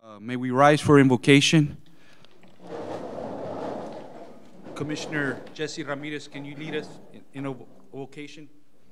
May we rise for invocation? Commissioner Jesse Ramirez, can you lead us in invocation?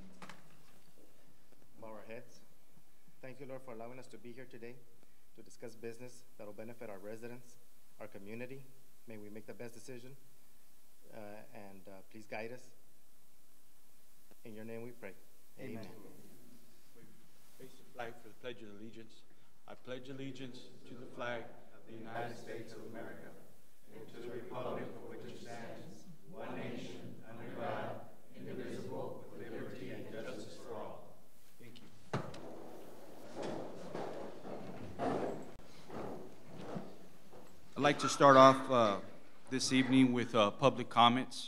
Bow our heads. Thank you, Lord, for allowing us to be here today to discuss business that will benefit our residents, our community. May we make the best decision, and please guide us. In your name we pray. Amen. Face the flag for the Pledge of Allegiance. I pledge allegiance to the flag of the United States of America and to the republic for which it stands, one nation, under God, indivisible, with liberty and justice for all. Thank you. I'd like to start off this evening with public comments.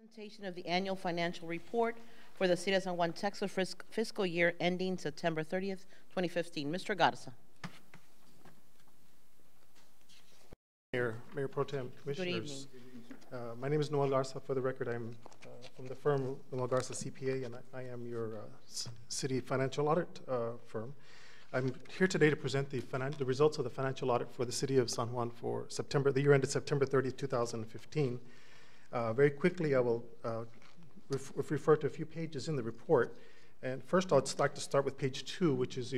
Presentation of the annual financial report for the City of San Juan, Texas fiscal year ending September 30th, 2015. Mr. Garza. Mayor Pro Tem, Commissioners. Good evening. My name is Noel Garza. For the record, I'm from the firm Noel Garza CPA, and I am your city financial audit firm. I'm here today to present the results of the financial audit for the City of San Juan for the year ended September 30th, 2015. Very quickly, I will refer to a few pages in the report. And first, I'd like to start with page 2, which is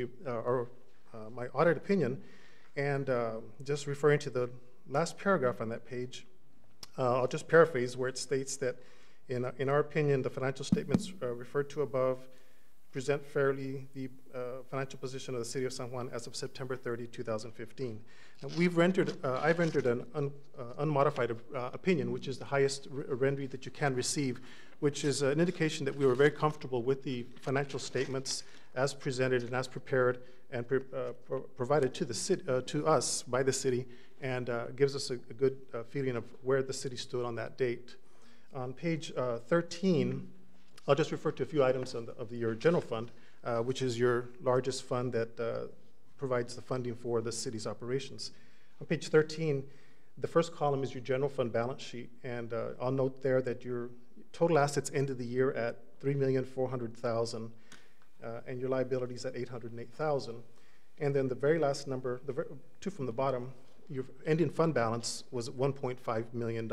my audit opinion. And just referring to the last paragraph on that page, I'll just paraphrase where it states that, in our opinion, the financial statements referred to above present fairly the financial position of the City of San Juan as of September 30, 2015. Now, I've rendered an unmodified opinion, which is the highest rendering that you can receive, which is an indication that we were very comfortable with the financial statements as presented and as prepared and provided to the city, to us by the city, and gives us a good feeling of where the city stood on that date. On page 13, I'll just refer to a few items of your general fund, which is your largest fund that provides the funding for the city's operations. On page 13, the first column is your general fund balance sheet, and I'll note there that your total assets ended the year at $3,400,000, and your liabilities at $808,000. And then the very last number, two from the bottom, your ending fund balance was $1.5 million.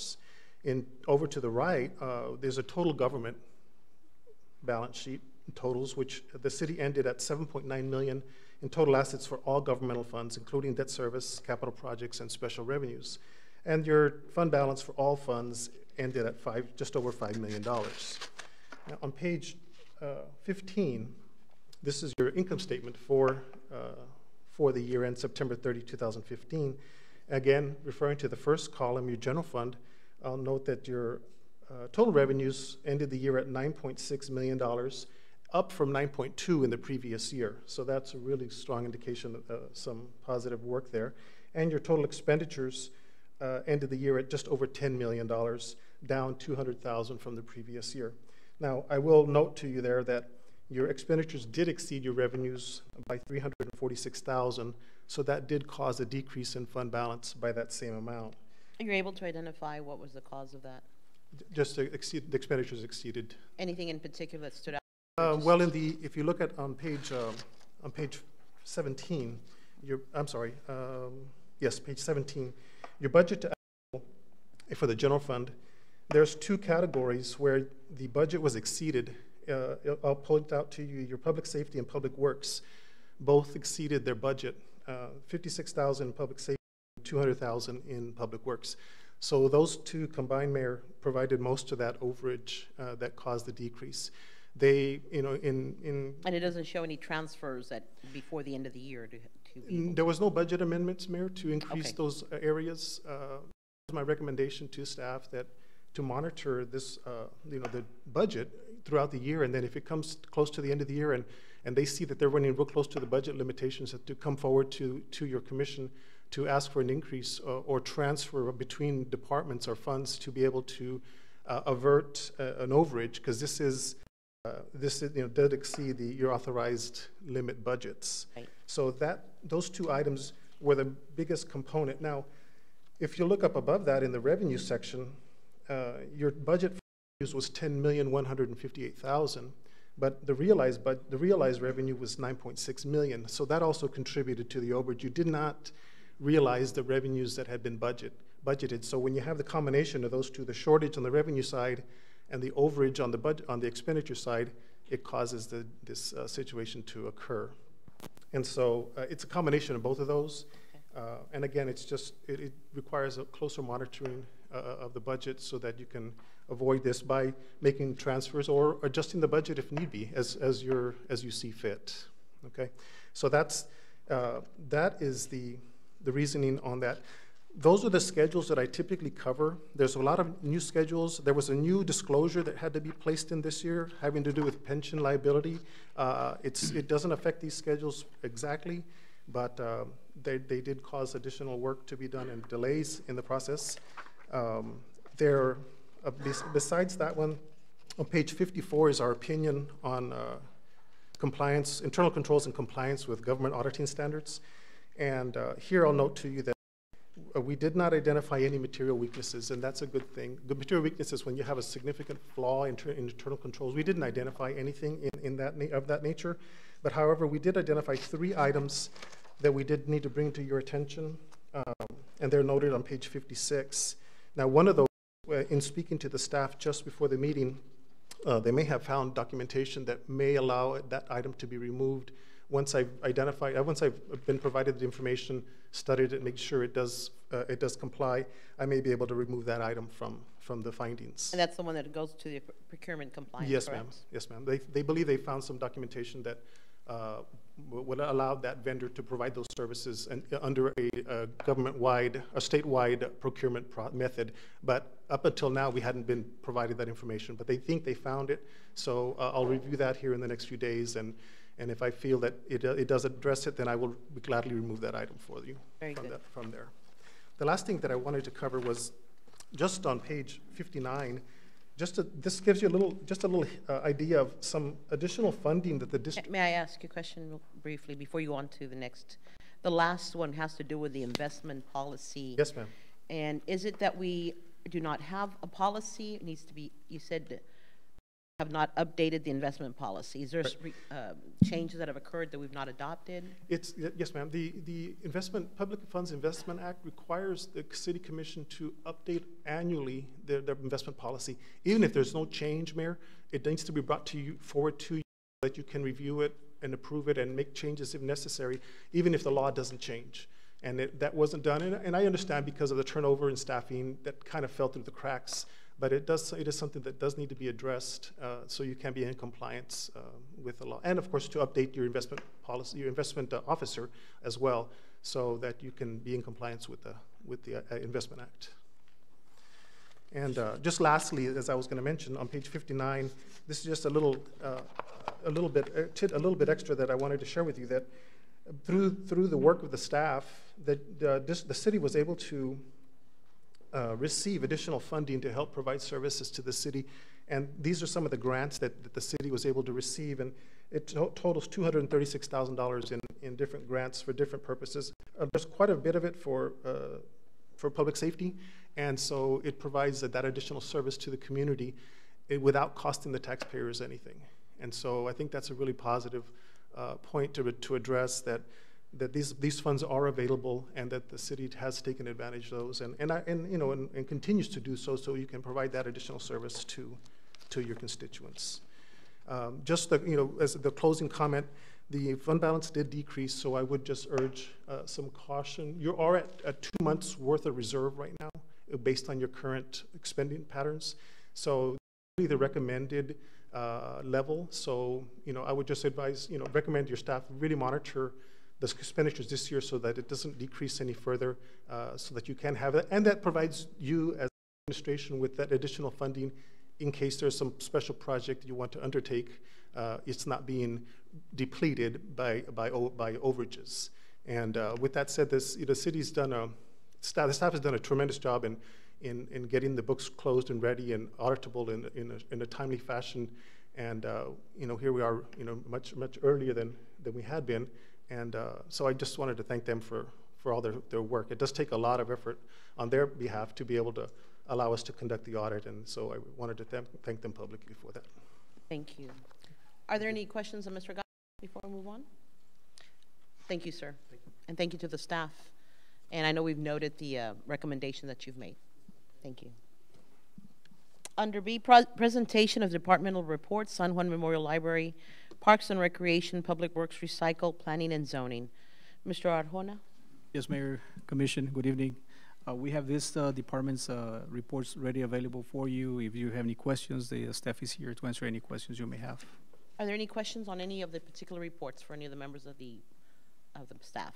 Over to the right, there's a total government balance sheet totals, which the city ended at $7.9 million in total assets for all governmental funds, including debt service, capital projects, and special revenues. And your fund balance for all funds ended at just over $5 million. Now, on page 15, this is your income statement for the year end September 30, 2015. Again, referring to the first column, your general fund, I'll note that your total revenues ended the year at $9.6 million, up from 9.2 in the previous year. So that's a really strong indication of some positive work there. And your total expenditures ended the year at just over $10 million, down $200,000 from the previous year. Now, I will note to you there that your expenditures did exceed your revenues by $346,000, so that did cause a decrease in fund balance by that same amount. Are you able to identify what was the cause of that? Just the expenditures exceeded. Anything in particular that stood out? Well, if you look at on page 17, yes, page 17, your budget to actual for the general fund, there's two categories where the budget was exceeded. I'll point out to you, your public safety and public works both exceeded their budget, $56,000 in public safety, $200,000 in public works. So those two combined, Mayor, provided most of that overage that caused the decrease. They, and it doesn't show any transfers before the end of the year there was no budget amendments, Mayor, to increase Okay. those areas. My recommendation to staff that to monitor this, the budget throughout the year, and then if it comes close to the end of the year and they see that they're running real close to the budget limitations, that to come forward to your commission to ask for an increase or transfer between departments or funds to be able to avert an overage, because this did exceed your authorized limit budgets. Right. So those two items were the biggest component. Now, if you look up above that in the revenue section, your budget for revenues was $10,158,000, but the realized revenue was $9.6 million. So that also contributed to the overage. You did not realize the revenues that had been budgeted. So when you have the combination of those two, the shortage on the revenue side and the overage on the expenditure side, it causes this situation to occur. And so it's a combination of both of those. Okay. And again, it requires a closer monitoring of the budget so that you can avoid this by making transfers or adjusting the budget if need be, as you see fit. Okay, so that is the reasoning on that. Those are the schedules that I typically cover. There's a lot of new schedules. There was a new disclosure that had to be placed in this year having to do with pension liability. It doesn't affect these schedules exactly, but they did cause additional work to be done and delays in the process. They're Besides that one, on page 54 is our opinion on compliance, internal controls and compliance with government auditing standards. And here I'll note to you that we did not identify any material weaknesses, and that's a good thing. The material weaknesses, when you have a significant flaw in internal controls, we didn't identify anything of that nature. But however, we did identify 3 items that we did need to bring to your attention, and they're noted on page 56. Now, one of those, in speaking to the staff just before the meeting, they may have found documentation that may allow that item to be removed. Once I've been provided the information, studied it, make sure it does comply, I may be able to remove that item from the findings. And that's the one that goes to the procurement compliance, Yes, correct? ma'am. Yes, ma'am. They believe they found some documentation that would allow that vendor to provide those services under a government-wide, a statewide procurement method. But up until now, we hadn't been provided that information. But they think they found it, so I'll review that here in the next few days. And if I feel that it does address it, then I will gladly remove that item for you from there. The last thing that I wanted to cover was just on page 59. This gives you a little idea of some additional funding that the district. May I ask you a question real briefly before you go on to the next? The last one has to do with the investment policy. Yes, ma'am. And is it that we do not have a policy? It needs to be, you said, have not updated the investment policy. Is there changes that have occurred that we've not adopted? Yes, ma'am. The Public Funds Investment Act requires the City Commission to update annually their investment policy. Even if there's no change, Mayor, it needs to be brought forward to you so that you can review it and approve it and make changes if necessary, even if the law doesn't change. And that wasn't done. And I understand because of the turnover in staffing, that kind of fell through the cracks. But it is something that does need to be addressed so you can be in compliance with the law. And of course, to update your investment policy, your investment officer as well, so that you can be in compliance with the Investment Act. And just lastly, as I was going to mention, on page 59, this is just a little bit extra that I wanted to share with you, that through the work of the staff, that the city was able to receive additional funding to help provide services to the city. And these are some of the grants that the city was able to receive. And it totals $236,000 in different grants for different purposes. There's quite a bit of it for public safety. And so it provides that additional service to the community without costing the taxpayers anything. And so I think that's a really positive point to address, that these funds are available and that the city has taken advantage of those and continues to do so you can provide that additional service to your constituents. As the closing comment, the fund balance did decrease, so I would just urge some caution. You are at 2 months worth of reserve right now based on your current expending patterns. So really the recommended level. So I would just advise, recommend your staff really monitor the expenditures this year so that it doesn't decrease any further, so that you can have it. And that provides you as administration with that additional funding in case there's some special project you want to undertake. It's not being depleted by overages. And with that said, the city's done the staff has done a tremendous job in getting the books closed and ready and auditable in a timely fashion. And here we are, much earlier than we had been. And so I just wanted to thank them for all their work. It does take a lot of effort on their behalf to be able to allow us to conduct the audit, and so I wanted to thank them publicly for that. Thank you. Are there any questions of Mr. Gomez before we move on? Thank you, sir. Thank you. And thank you to the staff. And I know we've noted the recommendation that you've made. Thank you. Under B, presentation of departmental reports, San Juan Memorial Library, Parks and Recreation, Public Works, Recycle, Planning and Zoning. Mr. Arjona? Yes, Mayor, Commission, good evening. We have this department's reports ready available for you. If you have any questions, the staff is here to answer any questions you may have. Are there any questions on any of the particular reports for any of the members of the staff?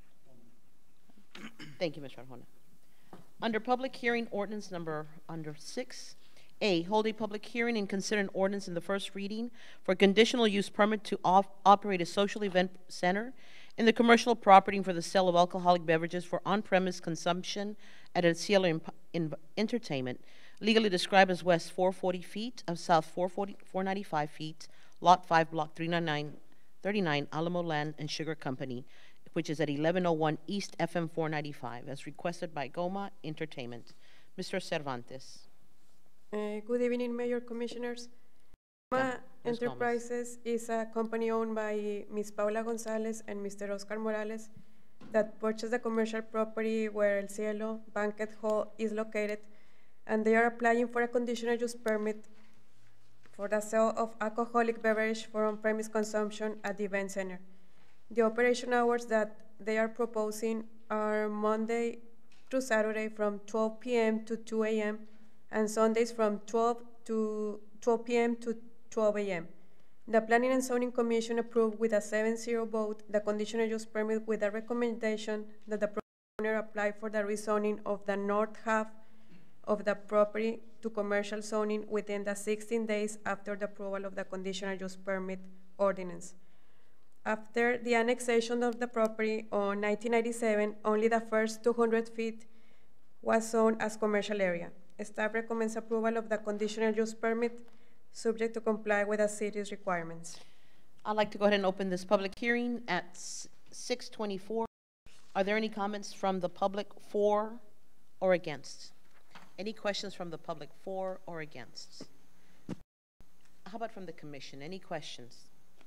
Thank you, Mr. Arjona. Under public hearing, ordinance under 6. A, hold a public hearing and consider an ordinance in the first reading for conditional use permit to operate a social event center in the commercial property for the sale of alcoholic beverages for on-premise consumption at a Cielo Entertainment legally described as west 440 feet of south 495 feet, lot 5, block 339, Alamo Land and Sugar Company, which is at 1101 East FM 495, as requested by Goma Entertainment. Mr. Cervantes. Good evening, Mayor, Commissioners. Goma Ms. Gomez. Enterprises is a company owned by Ms. Paula Gonzalez and Mr. Oscar Morales that purchased the commercial property where El Cielo Banquet Hall is located, and they are applying for a conditional use permit for the sale of alcoholic beverage for on-premise consumption at the event center. The operation hours that they are proposing are Monday through Saturday from 12 p.m. to 2 a.m. and Sundays from 12 p.m. to 12 a.m. The Planning and Zoning Commission approved with a 7-0 vote the conditional use permit with a recommendation that the owner apply for the rezoning of the north half of the property to commercial zoning within the 16 days after the approval of the conditional use permit ordinance. After the annexation of the property on 1997, only the first 200 feet was zoned as commercial area. Staff recommends approval of the conditional use permit subject to comply with the city's requirements. I'd like to go ahead and open this public hearing at 6:24. Are there any comments from the public for or against? Any questions from the public for or against? How about from the commission? Any questions?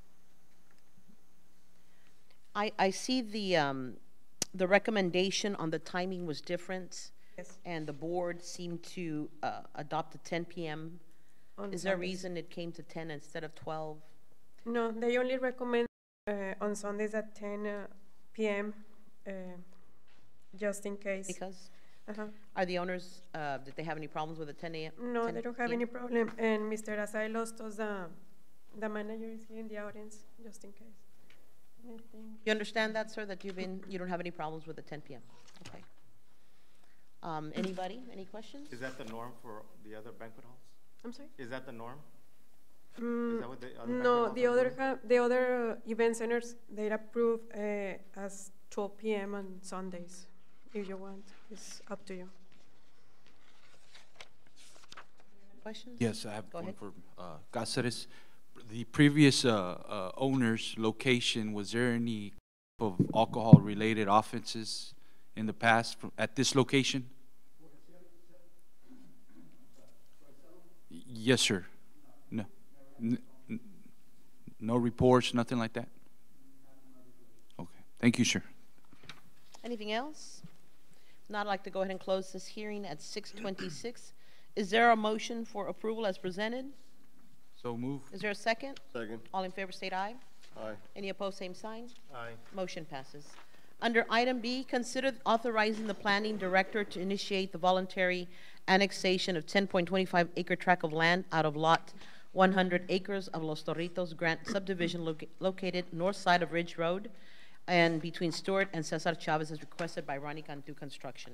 I see the recommendation on the timing was different. Yes. And the board seemed to adopt the 10 p.m. Is there a reason it came to 10 instead of 12? No, they only recommend on Sundays at 10 p.m. Just in case. Because? Uh-huh. Are the owners, did they have any problems with the 10 a.m.? No, they don't have any problem. And Mr. Asai Lostos, the manager, is here in the audience, just in case. You understand that, sir, that you don't have any problems with the 10 p.m.? Okay. Anybody, any questions? Is that the norm for the other banquet halls? I'm sorry? Is that the norm? Is that what the other No, banquet halls are doing? the other event centers, they approve as 12 p.m. on Sundays, if you want. It's up to you. Questions? Yes, I have Go one ahead. for Cáceres. The previous owner's location, was there any type of alcohol-related offenses in the past at this location? Yes, sir. No. No reports, nothing like that? Okay. Thank you, sir. Anything else? Now I'd like to go ahead and close this hearing at 6:26. Is there a motion for approval as presented? So move. Is there a second? Second. All in favor state aye. Aye. Any opposed, same sign. Aye. Motion passes. Under item B, consider authorizing the planning director to initiate the voluntary annexation of 10.25 acre tract of land out of lot 100 acres of Los Torritos Grant subdivision located north side of Ridge Road and between Stewart and Cesar Chavez as requested by Ronnie Cantu Construction.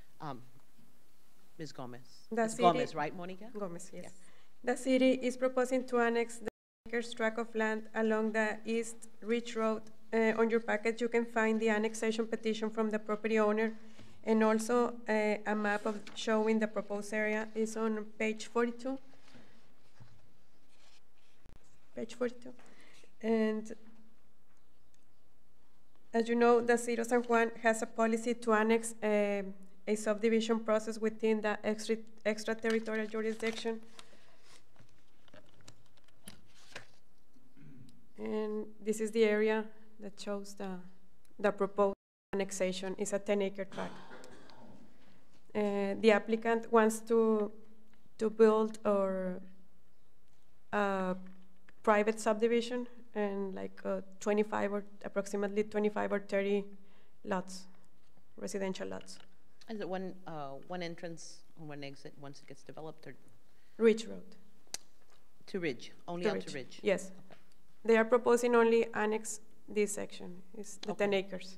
Ms. Gomez. Ms. Gomez, right, Monica? Gomez, yes. Yes. The city is proposing to annex the acres tract of land along the East Ridge Road. On your packet, you can find the annexation petition from the property owner, and also a map of showing the proposed area is on page 42. Page 42. And as you know, the city of San Juan has a policy to annex a subdivision process within the extraterritorial jurisdiction. And this is the area that shows the proposed annexation. Is a 10-acre tract. The applicant wants to build or a private subdivision and like 25 or approximately 25 or 30 lots, residential lots. Is it one entrance and one exit once it gets developed, or Ridge Road. to Ridge, only To out Ridge. to Ridge? Yes. They are proposing only annex this section, is the 10 acres.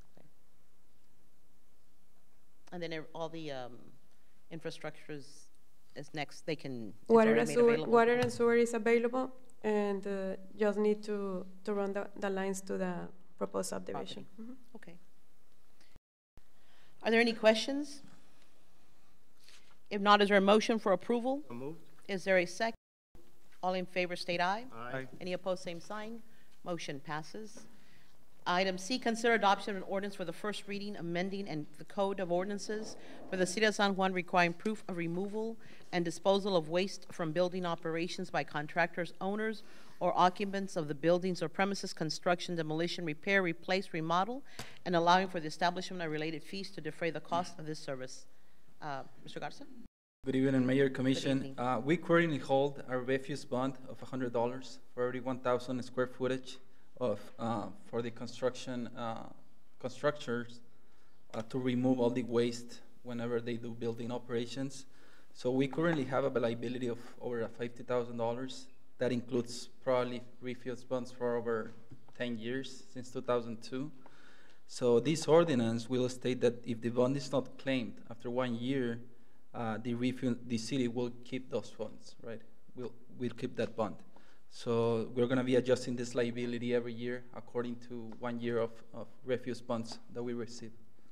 And then all the infrastructures is next, they can, it's Water already and made sewer, available? water and sewer is available, and just need to run the lines to the proposed subdivision. Property. Mhm. Okay. Are there any questions? If not, is there a motion for approval? So moved. Is there a second? All in favor state aye. Aye. Any opposed, same sign. Motion passes. Item C, consider adoption of an ordinance for the first reading, amending and the Code of Ordinances for the City of San Juan requiring proof of removal and disposal of waste from building operations by contractors, owners, or occupants of the buildings or premises, construction, demolition, repair, replace, remodel, and allowing for the establishment of related fees to defray the cost of this service. Mr. Garza? Good evening, Mayor, Commission. evening. We currently hold a refuse bond of $100 for every 1,000 square footage of, for the constructors to remove all the waste whenever they do building operations. So we currently have a liability of over $50,000. That includes probably refuse bonds for over 10 years, since 2002. So this ordinance will state that if the bond is not claimed after 1 year, the city will keep those funds, right? We'll keep that bond. So we're gonna be adjusting this liability every year according to 1 year of refuse bonds that we receive.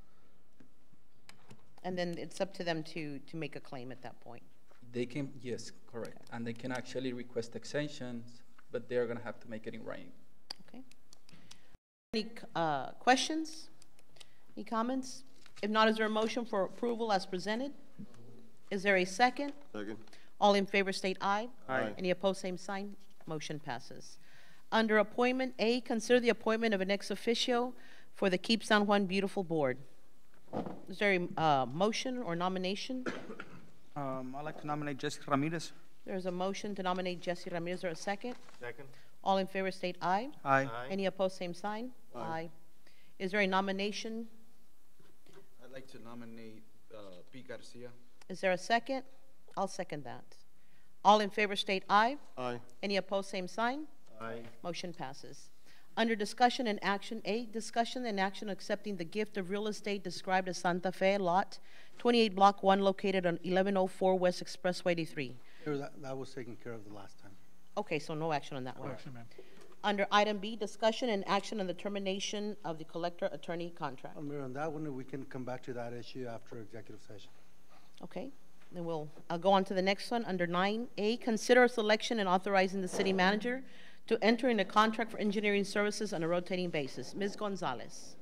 And then it's up to them to make a claim at that point. They can, yes, correct. And they can actually request extensions, but they're gonna have to make it in writing. Okay. Any questions? Any comments? If not, is there a motion for approval as presented? Is there a second? Second. All in favor state aye. Aye. Any opposed, same sign. Motion passes. Under appointment A, consider the appointment of an ex officio for the Keep San Juan Beautiful Board. Is there a motion or nomination? I'd like to nominate Jessica Ramirez. There's a motion to nominate Jesse Ramirez. Is there a second? Second. All in favor state aye. Aye. Any opposed, same sign. Aye. Is there a nomination? I'd like to nominate Pete Garcia. Is there a second? I'll second that. All in favor state aye. Aye. Any opposed, same sign. Aye. Motion passes. Under discussion and action A, discussion and action accepting the gift of real estate described as Santa Fe Lot 28 Block 1 located on 1104 West Expressway 83. That was taken care of the last time. Okay, so no action on that one. Action, ma'am. Under item B, discussion and action on the termination of the collector attorney contract. Mayor, on that one, we can come back to that issue after executive session. Okay, then I'll go on to the next one. Under 9A, consider selection and authorizing the city manager to enter in a contract for engineering services on a rotating basis. Ms. Gonzalez.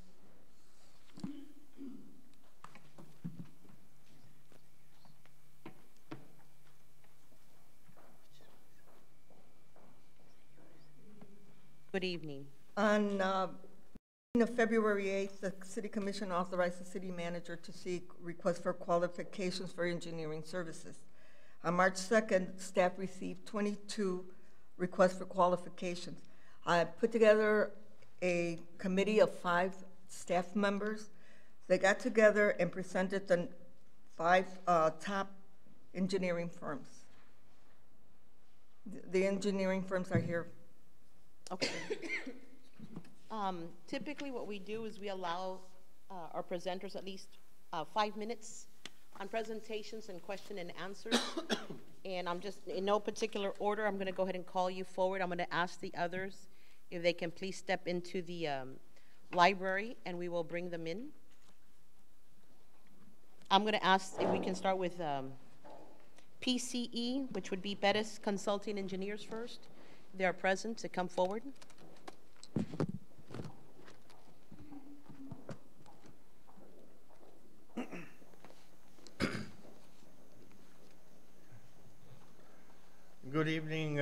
Good evening. On February 8th, the City Commission authorized the city manager to seek requests for qualifications for engineering services. On March 2nd, staff received 22 requests for qualifications. I put together a committee of 5 staff members. They got together and presented the 5 top engineering firms. The engineering firms are here. Okay. Typically what we do is we allow our presenters at least 5 minutes on presentations and question and answers. And I'm just, in no particular order, I'm gonna go ahead and call you forward. I'm gonna ask the others if they can please step into the library and we will bring them in. I'm gonna ask if we can start with PCE, which would be Bettis Consulting Engineers first. They are present to come forward. Good evening,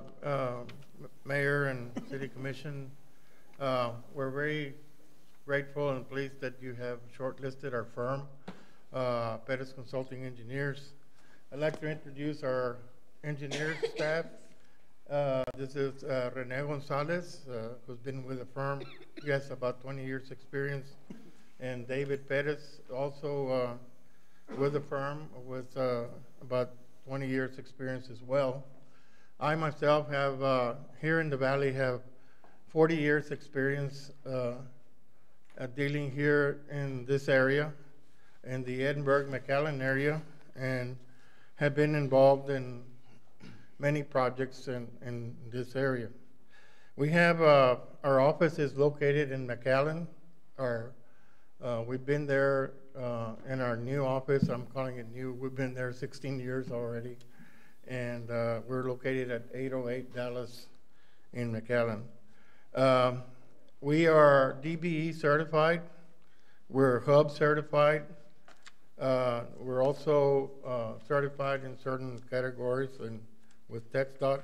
Mayor and City Commission. We're very grateful and pleased that you have shortlisted our firm, Bettis Consulting Engineers. I'd like to introduce our engineers staff. This is Rene Gonzalez, who's been with the firm. He has about 20 years experience. And David Perez, also with the firm, with about 20 years experience as well. I myself have, here in the Valley, have 40 years experience dealing here in this area, in the Edinburgh-McAllen area, and have been involved in many projects in this area. We have, our office is located in McAllen. Our We've been there in our new office. I'm calling it new. We've been there 16 years already. And we're located at 808 Dallas in McAllen. We are DBE certified. We're Hub certified. We're also certified in certain categories and with TxDOT.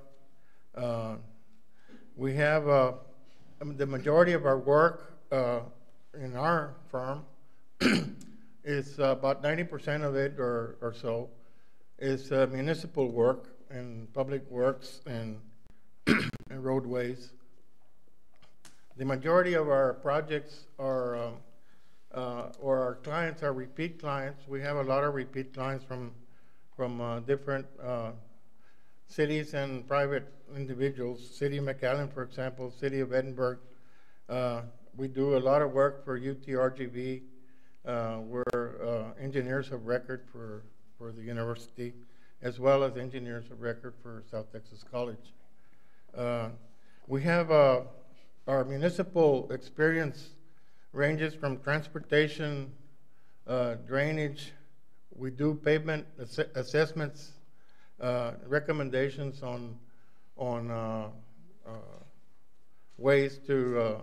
We have the majority of our work in our firm is about 90% of it or so is municipal work and public works and, and roadways. The majority of our projects are, or our clients are repeat clients. We have a lot of repeat clients from different cities and private individuals. City of McAllen, for example, City of Edinburgh. We do a lot of work for UTRGV. We're engineers of record for the university, as well as engineers of record for South Texas College. We have our municipal experience ranges from transportation, drainage. We do pavement assessments, recommendations on ways to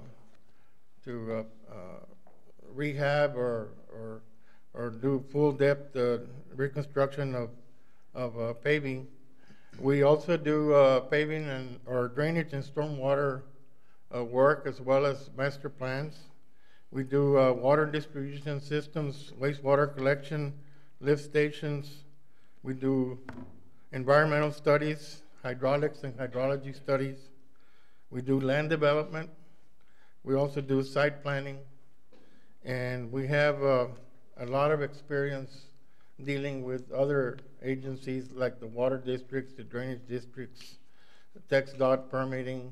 rehab or do full depth reconstruction of paving. We also do paving and or drainage and stormwater work, as well as master plans. We do water distribution systems, wastewater collection, lift stations. We do environmental studies, hydraulics and hydrology studies. We do land development. We also do site planning. And we have a lot of experience dealing with other agencies like the water districts, the drainage districts, the TxDOT permitting,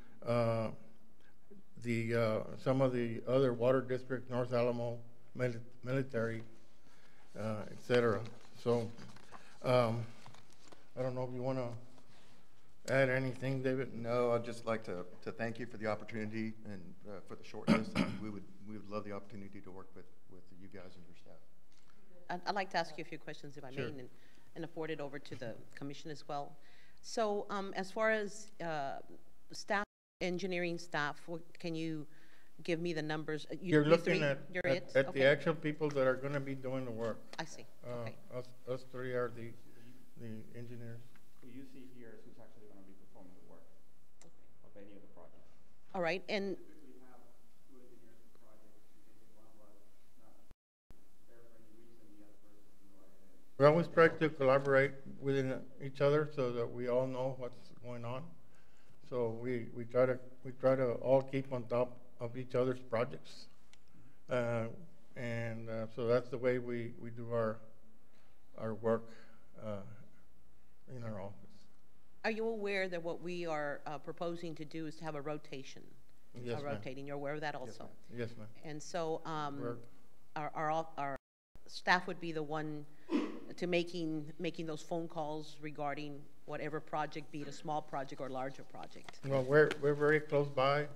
some of the other water districts, North Alamo, military, etc. So I don't know if you want to add anything, David? No, I'd just like to thank you for the opportunity and for the short list. we would love the opportunity to work with you guys and your staff. I'd like to ask you a few questions, if I Sure. may, and afford it over to the commission as well. So as far as staff, engineering staff, can you give me the numbers? You're looking at Okay. the actual people that are going to be doing the work. I see. Okay. Us three are the engineers. Who you see here is who's actually going to be performing the work of any of the projects. All right, and We have two engineers per project. In case one was not there for any reason, the other person can go ahead. We always try to collaborate within each other so that we all know what's going on. So we try to all keep on top of each other's projects, and so that's the way we do our work in our office. are you aware that what we are proposing to do is to have a rotation? Yes, ma'am. Rotating, you're aware of that also? Yes, ma'am. And so our staff would be the one to making those phone calls regarding whatever project, be it a small project or larger project. Well, we're very close by.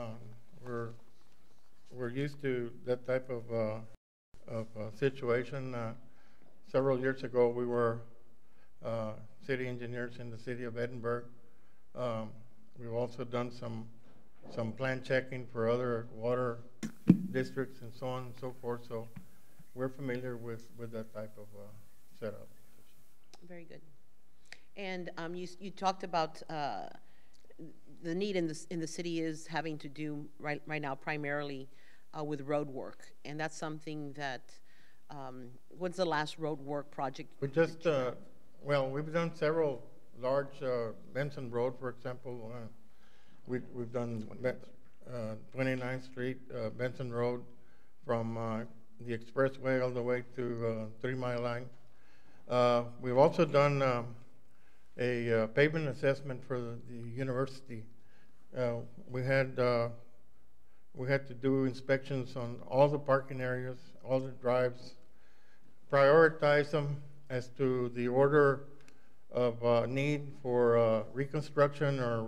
We're used to that type of situation. Several years ago, we were city engineers in the city of Edinburgh. We've also done some plan checking for other water districts and so on and so forth. So we're familiar with that type of setup. Very good. And you talked about the need in the city is having to do right now primarily with road work, and that's something that. What's the last road work project? We just well, we've done several large Benson Road, for example. We've done 29th Street, Benson Road, from the expressway all the way to 3 Mile Line. We've also done a pavement assessment for the university. We had to do inspections on all the parking areas, all the drives, prioritize them as to the order of need for reconstruction or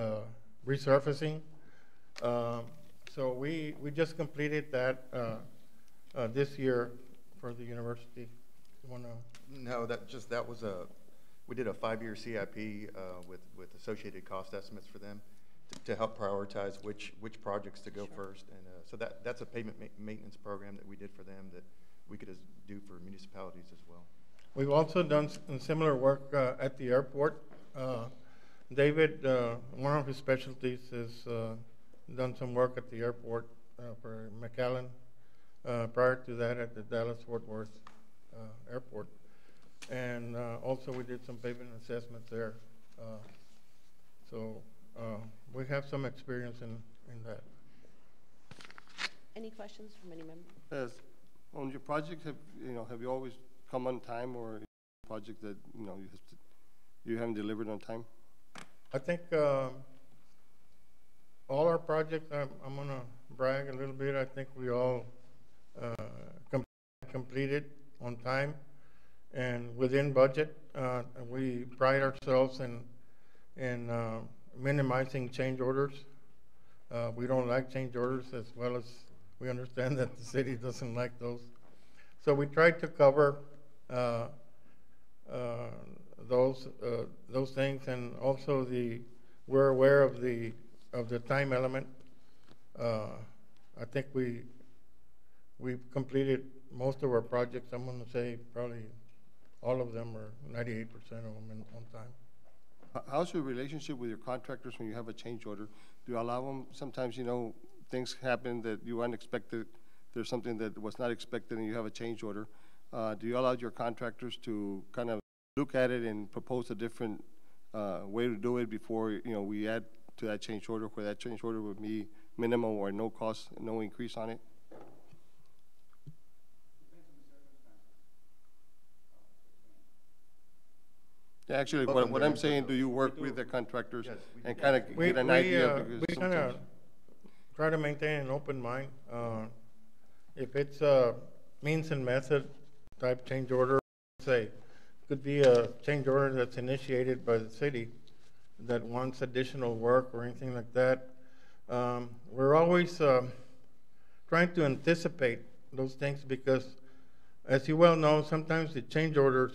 resurfacing. So we just completed that this year for the university? You wanna? No, that was we did a 5-year CIP with associated cost estimates for them to help prioritize which projects to go first. And so that's a pavement maintenance program that we did for them that we could do for municipalities as well. We've also done similar work at the airport. David, one of his specialties has done some work at the airport for McAllen. Prior to that, at the Dallas-Fort Worth airport. And also we did some pavement assessments there. So we have some experience in that. Any questions from any member? Yes. On your project, have you always come on time, or project that you haven't delivered on time? I think all our projects, I'm gonna brag a little bit. I think we all completed on time and within budget. We pride ourselves in minimizing change orders. We don't like change orders, as well as we understand that the city doesn't like those. So we tried to cover those things, and also we're aware of the time element. I think we've completed most of our projects. I'm going to say probably all of them, or 98% of them, on time. How's your relationship with your contractors when you have a change order? Do you allow them, sometimes, things happen that you unexpected, there's something that was not expected and you have a change order. Do you allow your contractors to kind of look at it and propose a different way to do it before, we add to that change order, where that change order would be minimum or no cost, no increase on it? Yeah, actually, what I'm saying, do you work with the contractors and kind of get an idea? We kind of try to maintain an open mind. If it's a means and method type change order, say, could be a change order that's initiated by the city that wants additional work or anything like that. We're always trying to anticipate those things, because, as you well know, sometimes the change orders,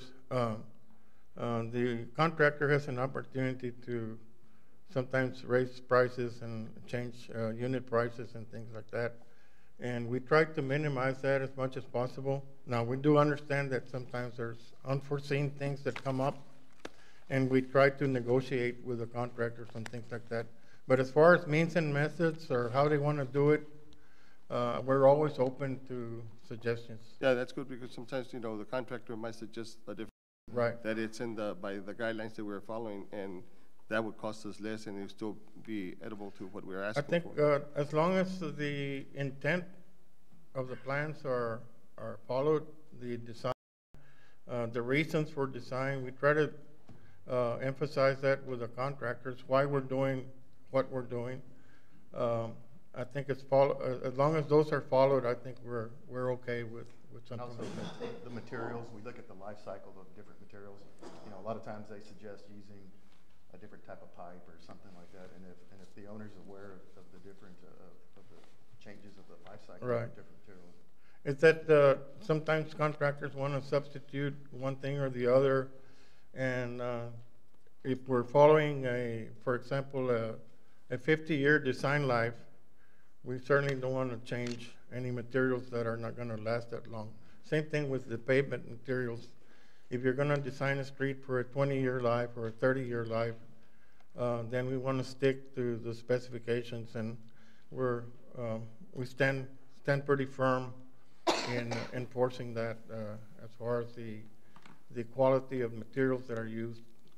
the contractor has an opportunity to sometimes raise prices and change unit prices and things like that. And we try to minimize that as much as possible. Now, we do understand that sometimes there's unforeseen things that come up, and we try to negotiate with the contractors and things like that. But as far as means and methods or how they want to do it, we're always open to suggestions. Yeah, that's good, because sometimes, the contractor might suggest a different, right, that it's by the guidelines that we're following, and that would cost us less, and it would still be edible to what we're asking for. I think as long as the intent of the plans are followed, the design, the reasons for design, we try to emphasize that with the contractors, why we're doing what we're doing. I think it's as long as those are followed, I think we're okay with something also, like that. the materials, we look at the life cycle of different materials. A lot of times they suggest using a different type of pipe or something like that, and if the owner's aware of the different of the changes of the life cycle right, of different materials. Is that sometimes contractors want to substitute one thing or the other, and if we're following for example, a 50-year design life, we certainly don't want to change any materials that are not going to last that long. Same thing with the pavement materials. If you're going to design a street for a 20-year life or a 30-year life, then we want to stick to the specifications, and we stand pretty firm in enforcing that as far as the quality of materials that are used.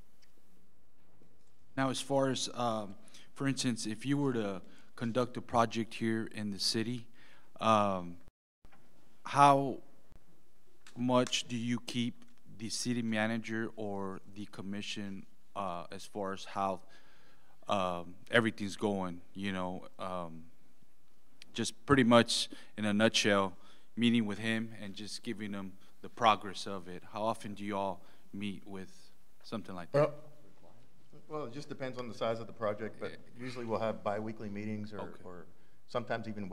Now, as far as, for instance, if you were to conduct a project here in the city, how much do you keep the city manager or the commission as far as how everything's going, just pretty much in a nutshell, meeting with him and just giving him the progress of it? How often do you all meet with something like that? Well, it just depends on the size of the project, but usually we'll have bi-weekly meetings or sometimes even weekly.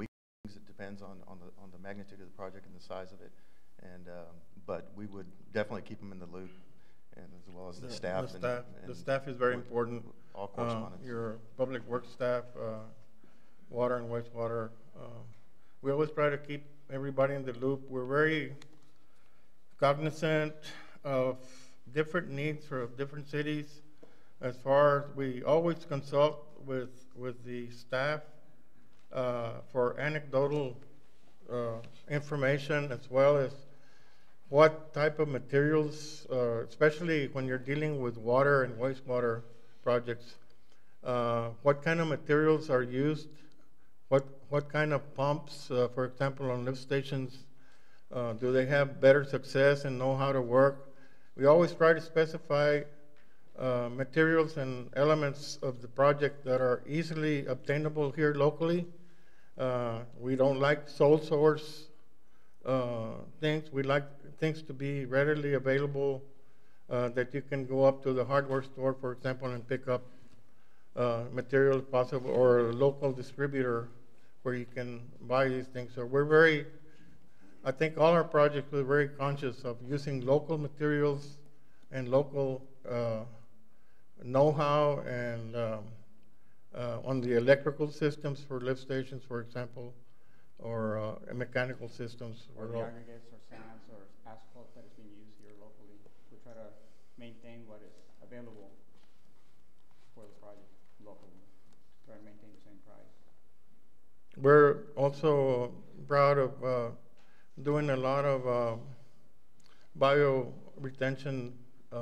It depends on the magnitude of the project and the size of it, and but we would definitely keep them in the loop, and as well as the staff. The staff is very important. All correspondence. Your public works staff, water and wastewater. We always try to keep everybody in the loop. We're very cognizant of different needs for different cities. As far as we always consult with the staff for anecdotal information, as well as what type of materials, especially when you're dealing with water and wastewater projects, what kind of materials are used, what kind of pumps, for example, on lift stations, do they have better success and know how to work? We always try to specify materials and elements of the project that are easily obtainable here locally. We don't like sole source things. We like things to be readily available, that you can go up to the hardware store, for example, and pick up material if possible, or a local distributor where you can buy these things. So we're very, I think all our projects are very conscious of using local materials and local know-how, and on the electrical systems for lift stations, for example, or mechanical systems. Or the aggregates or sands or asphalt that is being used here locally. We try to maintain what is available for the project locally. Try to maintain the same price. We're also proud of doing a lot of bio retention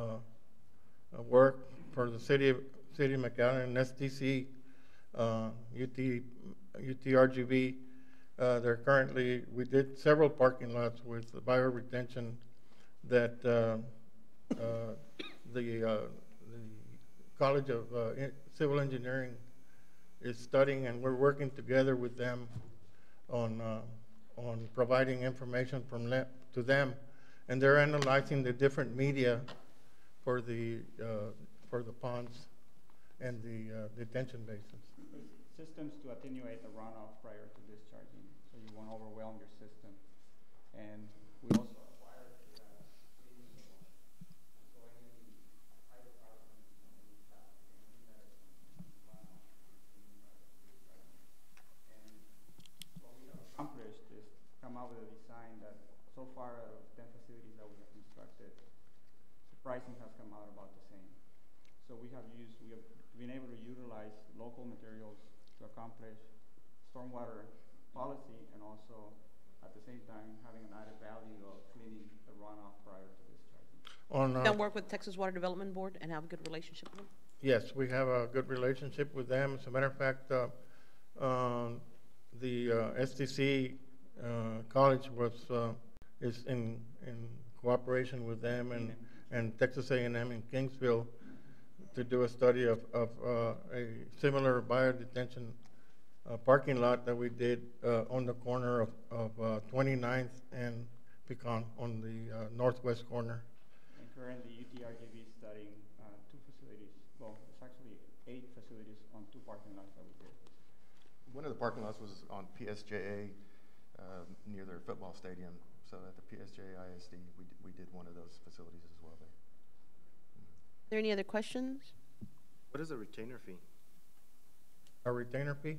work for the city of McAllen, STC, UTRGV. They're currently, we did several parking lots with bio retention that the College of Civil Engineering is studying, and we're working together with them on providing information to them, and they're analyzing the different media for the ponds and the detention basins. Systems to attenuate the runoff prior to discharging, so you won't overwhelm your system. And we also acquired accomplished is come out with a design that so far out of 10 facilities that we have constructed, the pricing has come out about the same. So we have been able to utilize local materials to accomplish stormwater policy, and also at the same time having an added value of cleaning the runoff prior to discharging. Can work with Texas Water Development Board and have a good relationship with them? Yes, we have a good relationship with them. As a matter of fact, the STC college is in cooperation with them and Texas A&M in Kingsville to do a study of a similar biodetention parking lot that we did on the corner of 29th and Pecan on the northwest corner. And currently UTRGV is studying 2 facilities. Well, it's actually 8 facilities on 2 parking lots that we did. One of the parking lots was on PSJA near their football stadium. So at the PSJA ISD, we did one of those facilities as well there. Are there any other questions? What is a retainer fee? A retainer fee?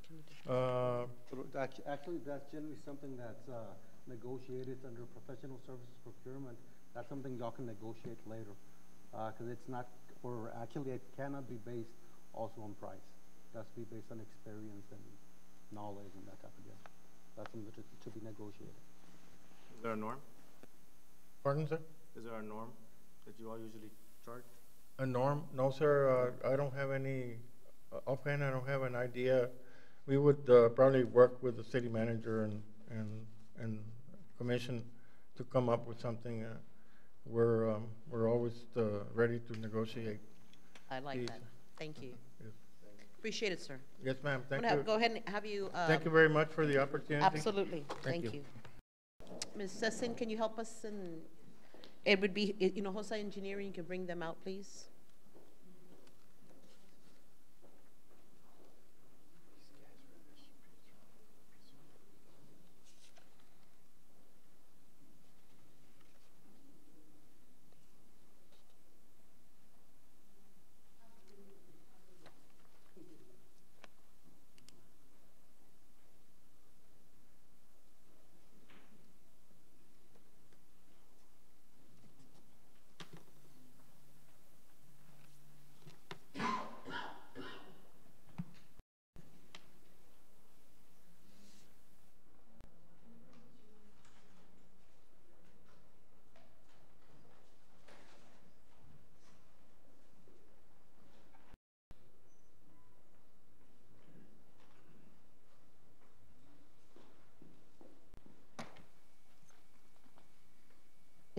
Actually, that's generally something that's negotiated under professional services procurement. That's something y'all can negotiate later, because it's not, or actually it cannot be based also on price. It has to be based on experience and knowledge and that type of thing. That's something to be negotiated. Is there a norm? Pardon, sir? Is there a norm that you all usually charge? A norm? No, sir. I don't have any, offhand, I don't have an idea. We would probably work with the city manager and commission to come up with something. We're always ready to negotiate. I like that. Thank you. Yes. Appreciate it, sir. Yes, ma'am. Thank I'm you. Go ahead and have you. Thank you very much for the opportunity. Absolutely. Thank Thank you. you. Ms. Sessin, can you help us? And it would be, you know, Hosa Engineering, you can bring them out, please.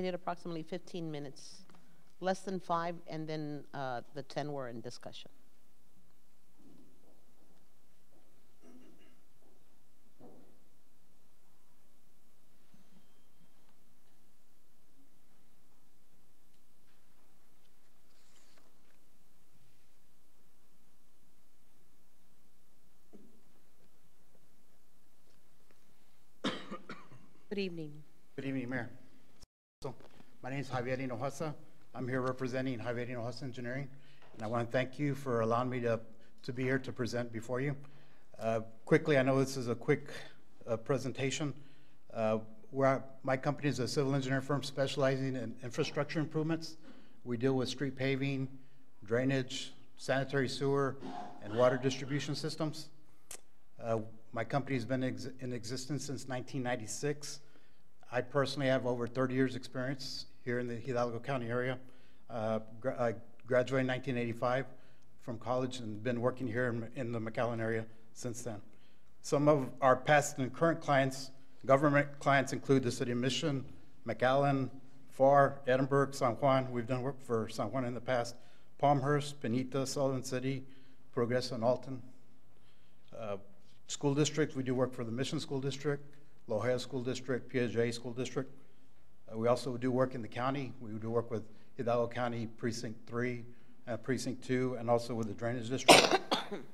They did approximately 15 minutes, less than 5, and then the 10 were in discussion. Good evening. Good evening, Mayor. So, my name is Javier Hinojosa. I'm here representing Javier Hinojosa Engineering, and I want to thank you for allowing me to be here to present before you. Quickly, I know this is a quick presentation. My company is a civil engineer firm specializing in infrastructure improvements. We deal with street paving, drainage, sanitary sewer, and water distribution systems. My company has been in existence since 1996. I personally have over 30 years experience here in the Hidalgo County area. I graduated in 1985 from college and been working here in the McAllen area since then. Some of our past and current clients, government clients, include the City of Mission, McAllen, FAR, Edinburgh, San Juan. We've done work for San Juan in the past. Palmhurst, Benita, Sullivan City, Progreso, and Alton. School districts, we do work for the Mission School District, La Jolla School District, PSJ School District. We also do work in the county. We do work with Hidalgo County Precinct 3, Precinct 2, and also with the Drainage District.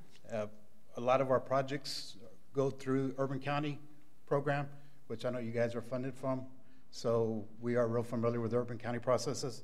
A lot of our projects go through Urban County program, which I know you guys are funded from. So we are real familiar with Urban County processes.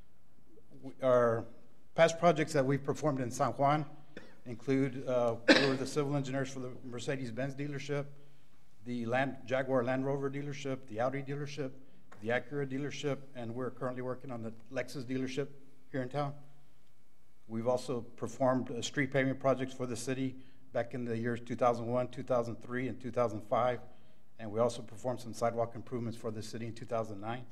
Our past projects that we've performed in San Juan include, we were the civil engineers for the Mercedes-Benz dealership, the Jaguar Land Rover dealership, the Audi dealership, the Acura dealership, and we're currently working on the Lexus dealership here in town. We've also performed street paving projects for the city back in the years 2001, 2003, and 2005, and we also performed some sidewalk improvements for the city in 2009.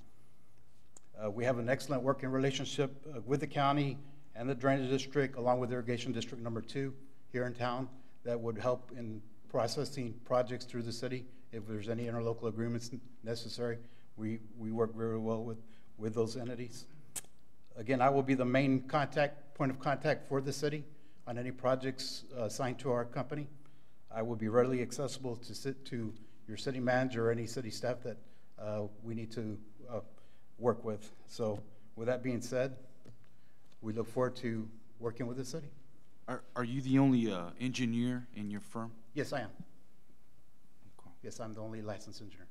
We have an excellent working relationship with the county and the Drainage District, along with Irrigation District number 2 here in town, that would help in processing projects through the city. If there's any interlocal agreements necessary, we work very well with those entities. Again, I will be the main point of contact for the city on any projects assigned to our company. I will be readily accessible to your city manager or any city staff that we need to work with. So with that being said, we look forward to working with the city. Are you the only engineer in your firm? Yes, I am. Okay. Yes, I'm the only licensed engineer.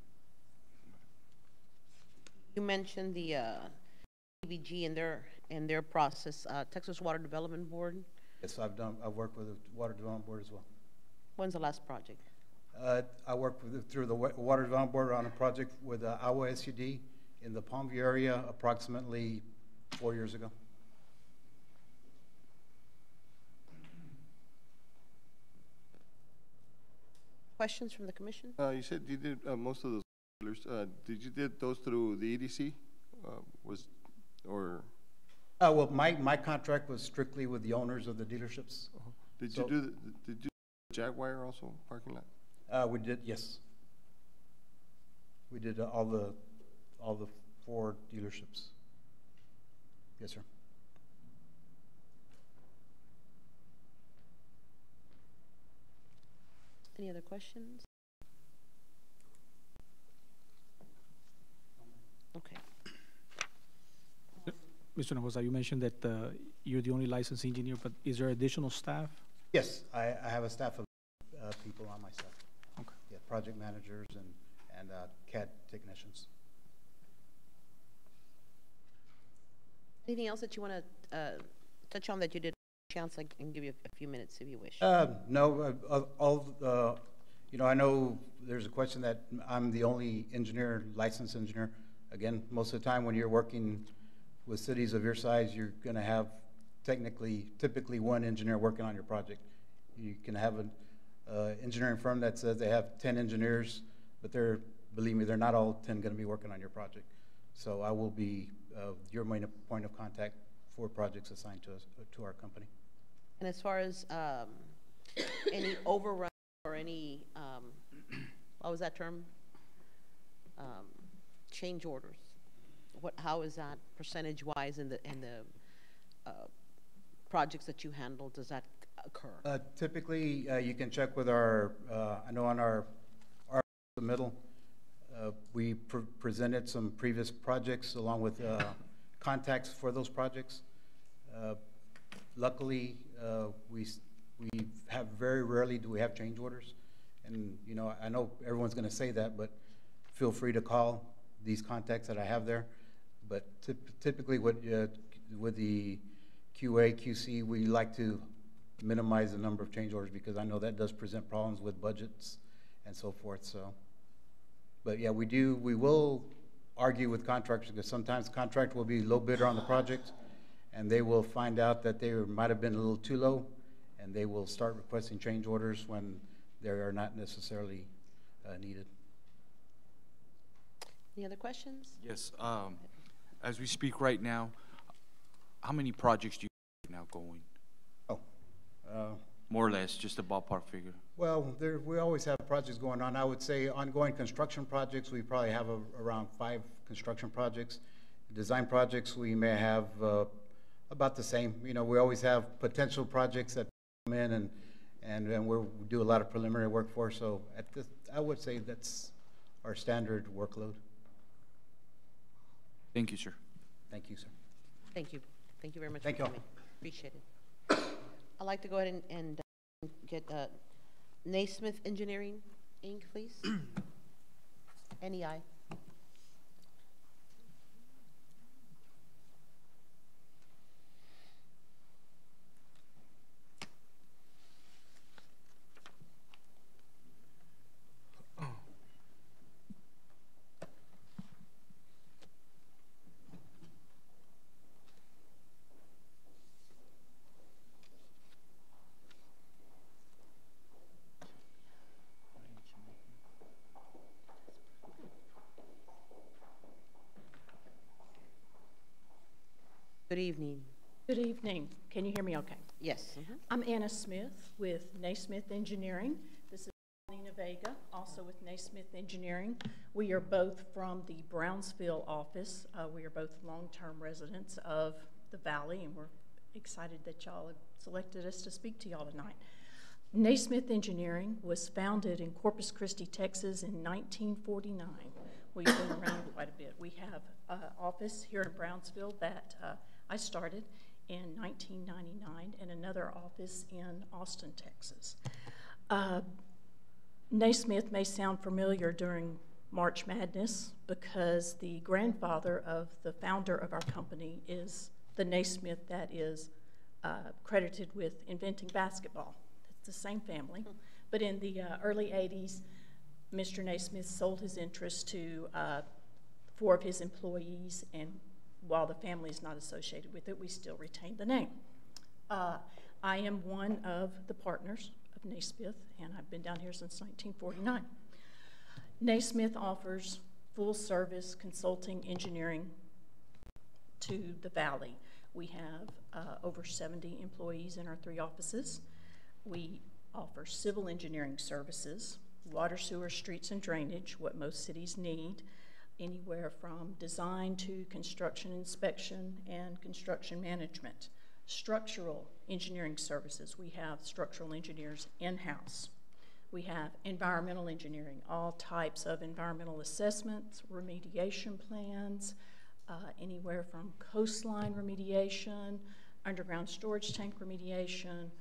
You mentioned the TBG and their process, Texas Water Development Board. Yes, I've worked with the Water Development Board as well. When's the last project? I worked through the Water Development Board on a project with Agua SUD in the Palmview area approximately 4 years ago. Questions from the commission? You said you did most of those. Did you did those through the EDC? Well, my contract was strictly with the owners of the dealerships. Did you do the Jaguar also parking lot? We did, yes. We did all the 4 dealerships. Yes, sir. Any other questions? Okay. Mr. Hinojosa, you mentioned that you're the only licensed engineer, but is there additional staff? Yes, I have a staff of people on my staff. Okay. Yeah, project managers and CAD technicians. Anything else that you want to touch on that you did? Chance, I can give you a few minutes if you wish. No, I know there's a question that I'm the only engineer, licensed engineer. Again, most of the time when you're working with cities of your size, you're going to have typically one engineer working on your project. You can have an engineering firm that says they have 10 engineers, but believe me, they're not all 10 going to be working on your project. So I will be your main point of contact for projects assigned to our company. And as far as any overrun or any, what was that term? Change orders how is that percentage-wise in the projects that you handle? Does that occur? Typically, you can check with our, I know on our middle, we presented some previous projects along with contacts for those projects. Luckily, we have very rarely do we have change orders. And, you know, I know everyone's going to say that, but feel free to call these contacts that I have there. But typically with the QA, QC, we like to minimize the number of change orders because I know that does present problems with budgets and so forth. So, but yeah, we will argue with contractors because sometimes contract will be low bidder on the project and they will find out that they might have been a little too low and they will start requesting change orders when they are not necessarily needed. Any other questions? Yes. As we speak right now, how many projects do you have now going? More or less, just a ballpark figure. Well, we always have projects going on. I would say ongoing construction projects, we probably have around 5 construction projects. Design projects, we may have about the same. You know, we always have potential projects that come in and we do a lot of preliminary work for. So at this, I would say that's our standard workload. Thank you, sir. Thank you, sir. Thank you. Thank you very much Thank for you. coming. Appreciate it. I'd like to go ahead and get Naismith Engineering, Inc., please. NEI. Good evening. Good evening. Can you hear me okay? Yes. I'm Anna Smith with Naismith Engineering. This is Nina Vega, also with Naismith Engineering. We are both from the Brownsville office. We are both long-term residents of the Valley, and we're excited that y'all have selected us to speak to y'all tonight. Naismith Engineering was founded in Corpus Christi, Texas in 1949. We've been around quite a bit. We have an office here in Brownsville that I started in 1999 and another office in Austin, Texas. Naismith may sound familiar during March Madness because the grandfather of the founder of our company is the Naismith that is credited with inventing basketball. It's the same family. But in the early 80s, Mr. Naismith sold his interest to 4 of his employees, and while the family is not associated with it, we still retain the name. I am one of the partners of Naismith, and I've been down here since 1949. Naismith offers full-service consulting engineering to the Valley. We have over 70 employees in our 3 offices. We offer civil engineering services, water, sewer, streets, and drainage, what most cities need, anywhere from design to construction inspection and construction management. Structural engineering services, we have structural engineers in-house. We have environmental engineering, all types of environmental assessments, remediation plans, anywhere from coastline remediation, underground storage tank remediation,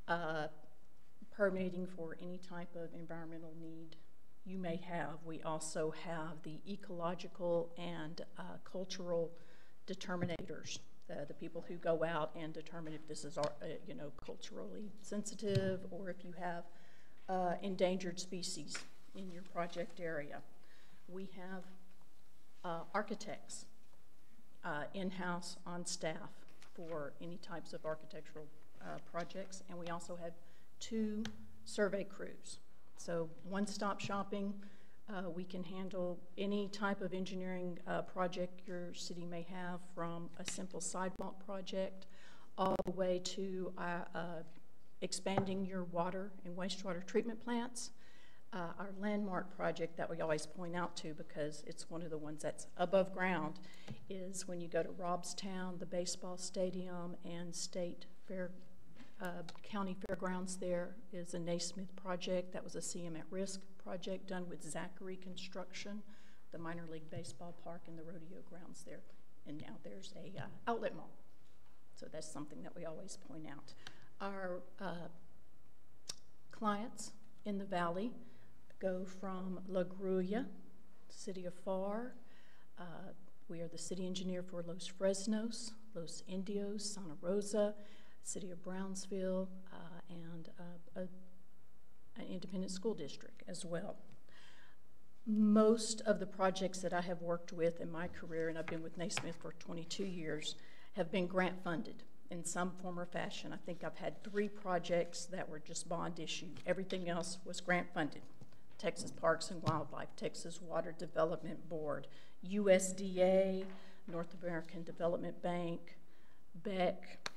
permitting for any type of environmental need you may have. We also have the ecological and cultural determinators, the people who go out and determine if this is culturally sensitive or if you have endangered species in your project area. We have architects in-house on staff for any types of architectural projects, and we also have 2 survey crews. So one-stop shopping, we can handle any type of engineering project your city may have, from a simple sidewalk project all the way to expanding your water and wastewater treatment plants, Our landmark project that we always point out to, because it's one of the ones that's above ground, is when you go to Robstown, the baseball stadium and State Fair, County Fairgrounds, there is a Naismith project. That was a CM at Risk project done with Zachary Construction, the minor league baseball park and the rodeo grounds there. And now there's a outlet mall. So that's something that we always point out. Our clients in the valley go from La Grulla, City of FAR. We are the city engineer for Los Fresnos, Los Indios, Santa Rosa, City of Brownsville, and an independent school district as well. Most of the projects that I have worked with in my career, and I've been with Naismith for 22 years, have been grant funded in some form or fashion. I think I've had 3 projects that were just bond issued. Everything else was grant funded. Texas Parks and Wildlife, Texas Water Development Board, USDA, North American Development Bank, BEC,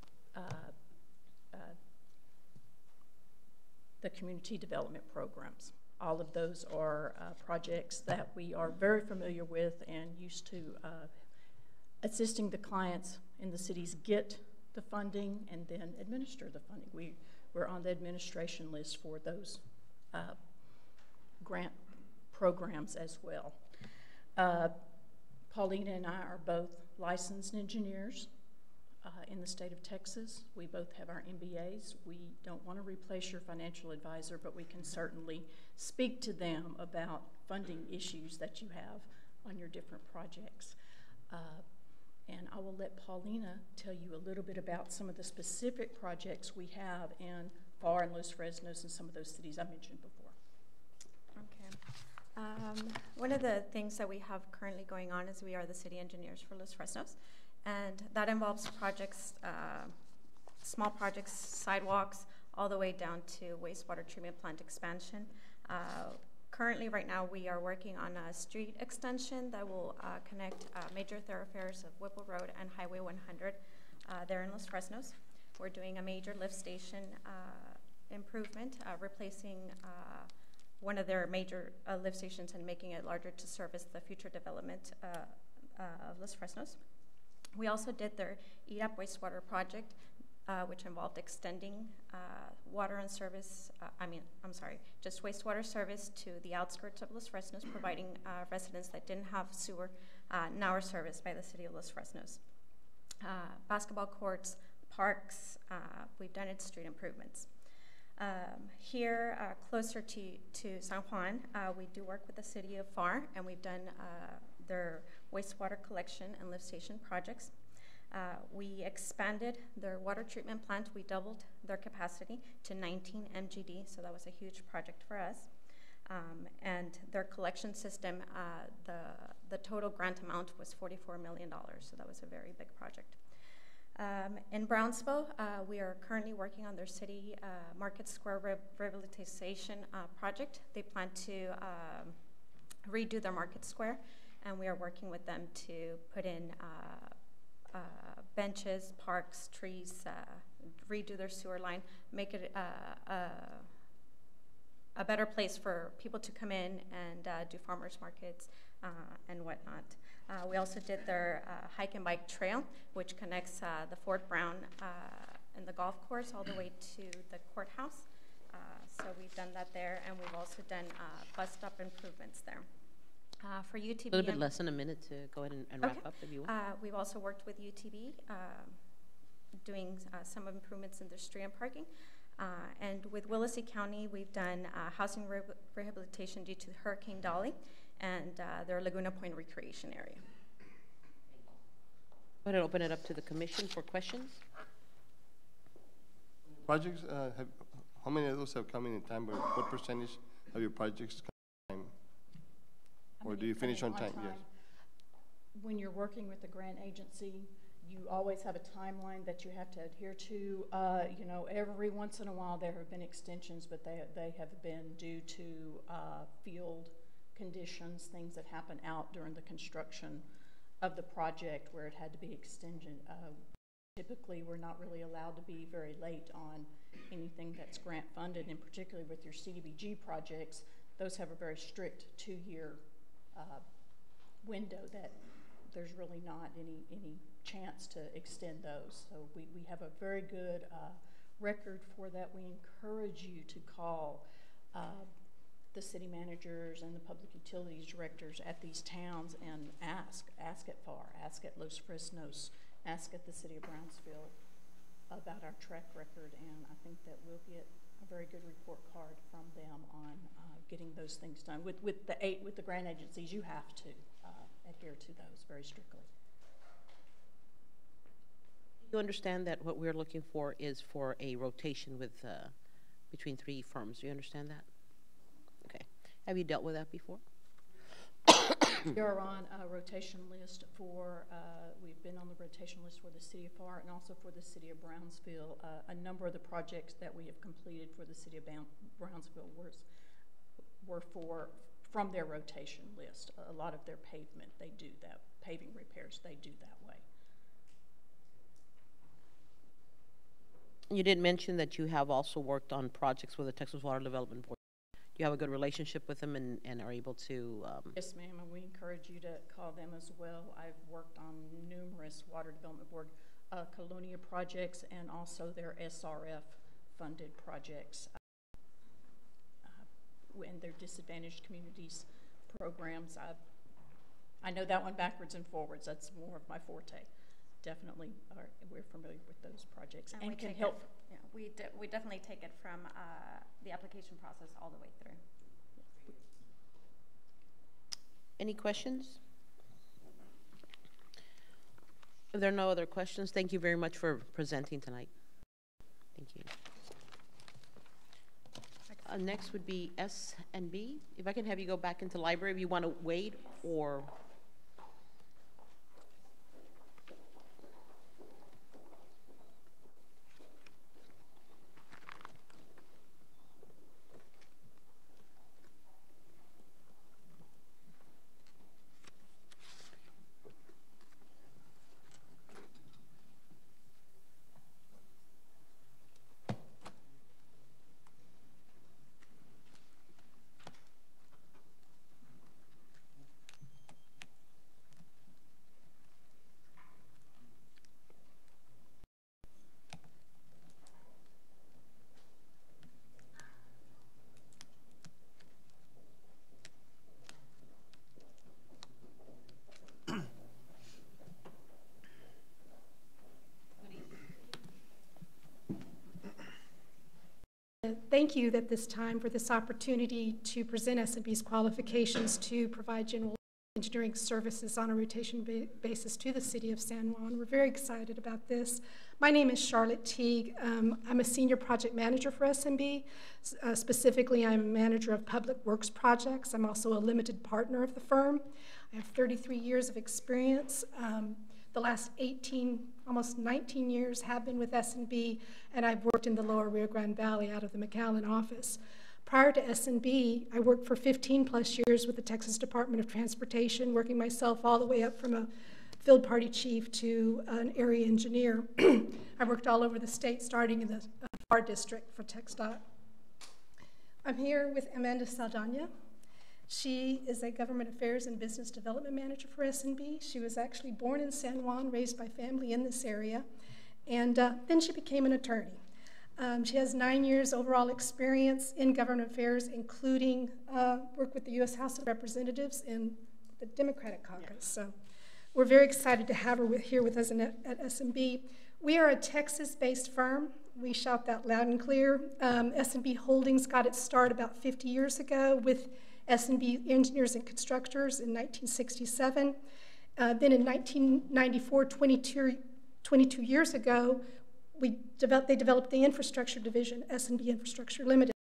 the community development programs. All of those are projects that we are very familiar with and used to assisting the clients in the cities get the funding and then administer the funding. We're on the administration list for those grant programs as well. Paulina and I are both licensed engineers in the state of Texas. We both have our MBAs. We don't want to replace your financial advisor, but we can certainly speak to them about funding issues that you have on your different projects. And I will let Paulina tell you a little bit about some of the specific projects we have in FAR and Los Fresnos and some of those cities I mentioned before. Okay. One of the things that we have currently going on is we are the city engineers for Los Fresnos, and that involves projects, small projects, sidewalks, all the way down to wastewater treatment plant expansion. Currently, right now, we are working on a street extension that will connect major thoroughfares of Whipple Road and Highway 100 there in Los Fresnos. We're doing a major lift station improvement, replacing one of their major lift stations and making it larger to service the future development of Los Fresnos. We also did their EDAP wastewater project, which involved extending water and service, just wastewater service to the outskirts of Los Fresnos, providing residents that didn't have sewer now are serviced by the city of Los Fresnos. Basketball courts, parks, we've done its street improvements. Here, closer to San Juan, we do work with the city of FAR, and we've done their wastewater collection and lift station projects. We expanded their water treatment plant. We doubled their capacity to 19 MGD, so that was a huge project for us. And their collection system, the total grant amount was $44 million, so that was a very big project. In Brownsville, we are currently working on their city Market Square revitalization project. They plan to redo their Market Square, and we are working with them to put in benches, parks, trees, redo their sewer line, make it a better place for people to come in and do farmers markets and whatnot. We also did their hike and bike trail, which connects the Fort Brown and the golf course all the way to the courthouse. So we've done that there, and we've also done bus stop improvements there. For UTB, A little bit less than a minute to go ahead and wrap up if you want. We've also worked with UTB, doing some improvements in their street and parking. And with Willacy County, we've done housing rehabilitation due to Hurricane Dolly and their Laguna Point recreation area. Go ahead and open it up to the commission for questions. Projects, how many of those have come in time, but what percentage of your projects come in time? Or do you finish on time? Yes. When you're working with the grant agency, you always have a timeline that you have to adhere to. You know, every once in a while there have been extensions, but they have been due to field conditions, things that happen out during the construction of the project where it had to be extended. Typically, we're not really allowed to be very late on anything that's grant funded, and particularly with your CDBG projects, those have a very strict 2-year window that there's really not any chance to extend those. So we have a very good record for that. We encourage you to call the city managers and the public utilities directors at these towns and ask at FAR, ask at Los Fresnos, ask at the city of Brownsville about our track record, and I think that we'll get a very good report card from them on getting those things done. With the grant agencies, you have to adhere to those very strictly. You understand that what we're looking for is for a rotation with between 3 firms. Do you understand that? Okay. Have you dealt with that before? We are on a rotation list for, we've been on the rotation list for the city of FAR and also for the city of Brownsville. A number of the projects that we have completed for the city of Brownsville were from their rotation list. A lot of their pavement, they do that, paving repairs, they do that way. You did mention that you have also worked on projects with the Texas Water Development Board. Do you have a good relationship with them and are able to? Yes, ma'am, and we encourage you to call them as well. I've worked on numerous Water Development Board Colonia projects and also their SRF funded projects and their disadvantaged communities programs. I know that one backwards and forwards. That's more of my forte. Definitely, we're familiar with those projects and can help. We definitely take it from the application process all the way through. Any questions? If there are no other questions, thank you very much for presenting tonight. Thank you. Next would be S and B. If I can have you go back into library, if you want to wait or. Thank you at this time for this opportunity to present S&B's qualifications to provide general engineering services on a rotation basis to the city of San Juan. We're very excited about this. My name is Charlotte Teague. I'm a senior project manager for S&B. Specifically, I'm a manager of public works projects. I'm also a limited partner of the firm. I have 33 years of experience. The last 18, almost 19 years have been with S&B, and I've worked in the lower Rio Grande Valley out of the McAllen office. Prior to S&B, I worked for 15 plus years with the Texas Department of Transportation, working myself all the way up from a field party chief to an area engineer. I worked all over the state, starting in the FAR district for TxDOT. I'm here with Amanda Saldana. She is a government affairs and business development manager for S&B. She was actually born in San Juan, raised by family in this area, and then she became an attorney. She has 9 years overall experience in government affairs, including work with the U.S. House of Representatives in the Democratic caucus. So we're very excited to have her here with us at S&B. We are a Texas-based firm. We shout that loud and clear. S&B Holdings got its start about 50 years ago with S&B Engineers and Constructors in 1967. Then in 1994, 22 years ago, they developed the infrastructure division, S&B Infrastructure Limited.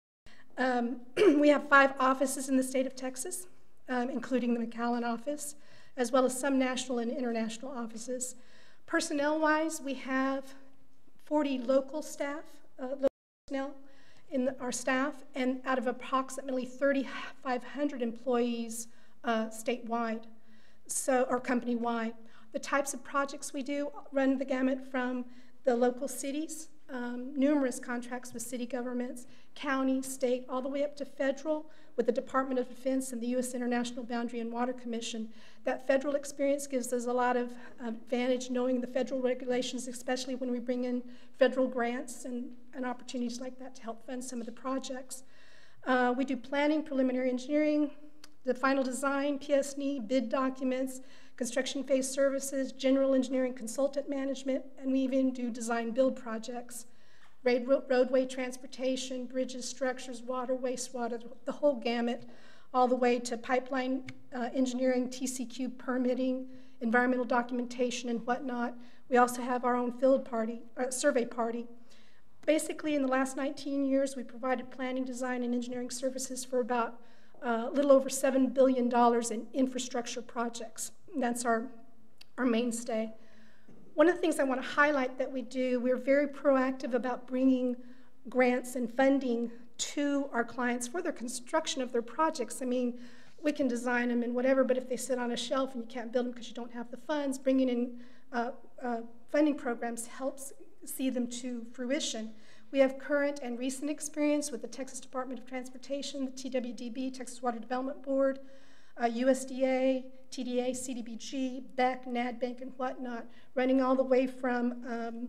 We have 5 offices in the state of Texas, including the McAllen office, as well as some national and international offices. Personnel-wise, we have 40 local staff, local personnel in our staff, and out of approximately 3,500 employees statewide, or company-wide. The types of projects we do run the gamut from the local cities, numerous contracts with city governments, county, state, all the way up to federal with the Department of Defense and the U.S. International Boundary and Water Commission. That federal experience gives us a lot of advantage knowing the federal regulations, especially when we bring in federal grants and opportunities like that to help fund some of the projects. We do planning, preliminary engineering, the final design, PS&E, bid documents, construction phase services, general engineering consultant management, and we even do design build projects. Roadway transportation, bridges, structures, water, wastewater, the whole gamut, all the way to pipeline engineering, TCQ permitting, environmental documentation and whatnot. We also have our own field party, survey party. Basically, in the last 19 years, we provided planning, design, and engineering services for about a little over $7 billion in infrastructure projects. And that's our mainstay. One of the things I want to highlight that we do, we're very proactive about bringing grants and funding to our clients for their construction of their projects. I mean, we can design them and whatever, but if they sit on a shelf and you can't build them because you don't have the funds, bringing in funding programs helps see them to fruition. We have current and recent experience with the Texas Department of Transportation, the TWDB, Texas Water Development Board, USDA, TDA, CDBG, BEC, NADBank, and whatnot, running all the way from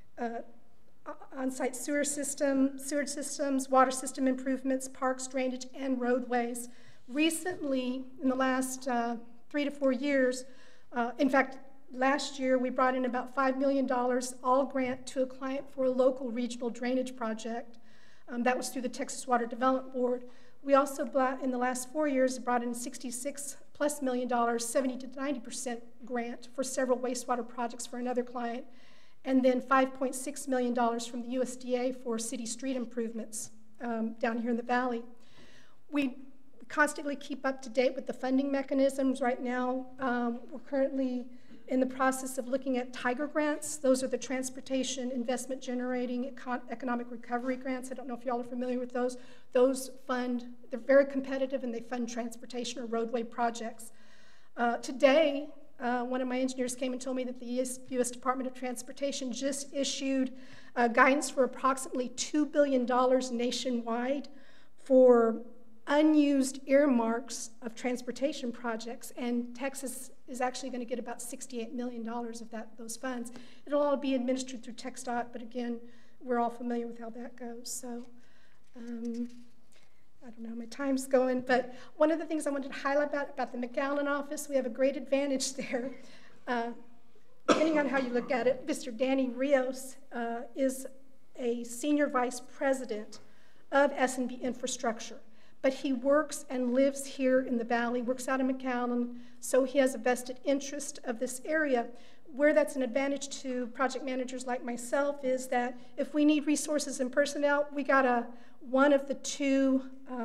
on-site sewer systems, water system improvements, parks, drainage, and roadways. Recently, in the last 3 to 4 years, in fact, last year we brought in about $5 million, all grant to a client for a local regional drainage project. That was through the Texas Water Development Board. We also, in the last 4 years, brought in $66+ million, 70 to 90% grant for several wastewater projects for another client, and then $5.6 million from the USDA for city street improvements down here in the valley. We constantly keep up to date with the funding mechanisms. Right now, we're currently in the process of looking at Tiger grants. Those are the transportation investment generating economic recovery grants. I don't know if y'all are familiar with those. Those fund, they're very competitive and they fund transportation or roadway projects. Today, one of my engineers came and told me that the U.S. Department of Transportation just issued guidance for approximately $2 billion nationwide for unused earmarks of transportation projects, and Texas is actually going to get about $68 million of those funds. It'll all be administered through TxDOT, but again, we're all familiar with how that goes. So I don't know how my time's going, but one of the things I wanted to highlight about the McAllen office, we have a great advantage there. Depending on how you look at it, Mr. Danny Rios is a senior vice president of S&B Infrastructure. But he works and lives here in the valley, works out of McAllen, so he has a vested interest of this area. Where that's an advantage to project managers like myself is that if we need resources and personnel, we got one of the two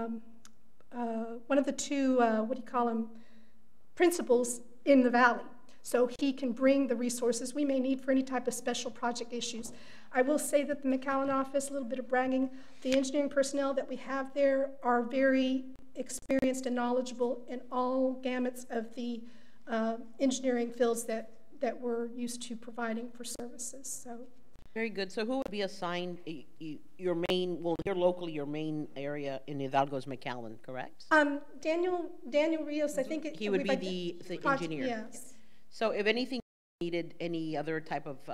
principals in the valley. So he can bring the resources we may need for any type of special project issues. I will say that the McAllen office, a little bit of bragging, the engineering personnel that we have there are very experienced and knowledgeable in all gamuts of the engineering fields that we're used to providing for services. So. Very good. So who would be assigned your main, well, here locally, your main area in Hidalgo is McAllen, correct? Daniel Rios, I think he would be the engineer. Yes. So if anything needed, any other type of,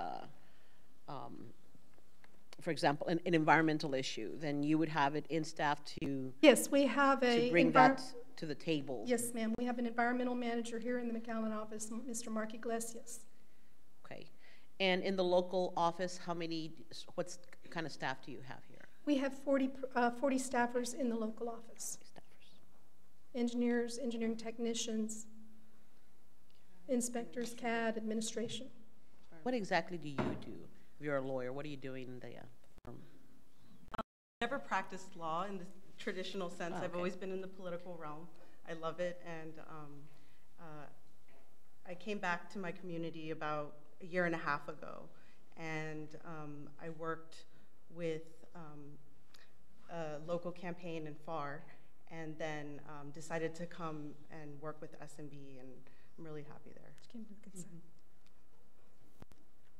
for example, an environmental issue, then you would have it in staff to yes, we have to bring that to the table. Yes, ma'am. We have an environmental manager here in the McAllen office, Mr. Mark Iglesias. Okay. And in the local office, what kind of staff do you have here? We have 40 staffers in the local office. Engineers, engineering technicians, inspectors, CAD, administration. What exactly do you do? You're a lawyer. What are you doing in the firm? I've never practiced law in the traditional sense. I've always been in the political realm. I love it, and I came back to my community about a year and a half ago, and I worked with a local campaign in FAR, and then decided to come and work with S&B, and I'm really happy there.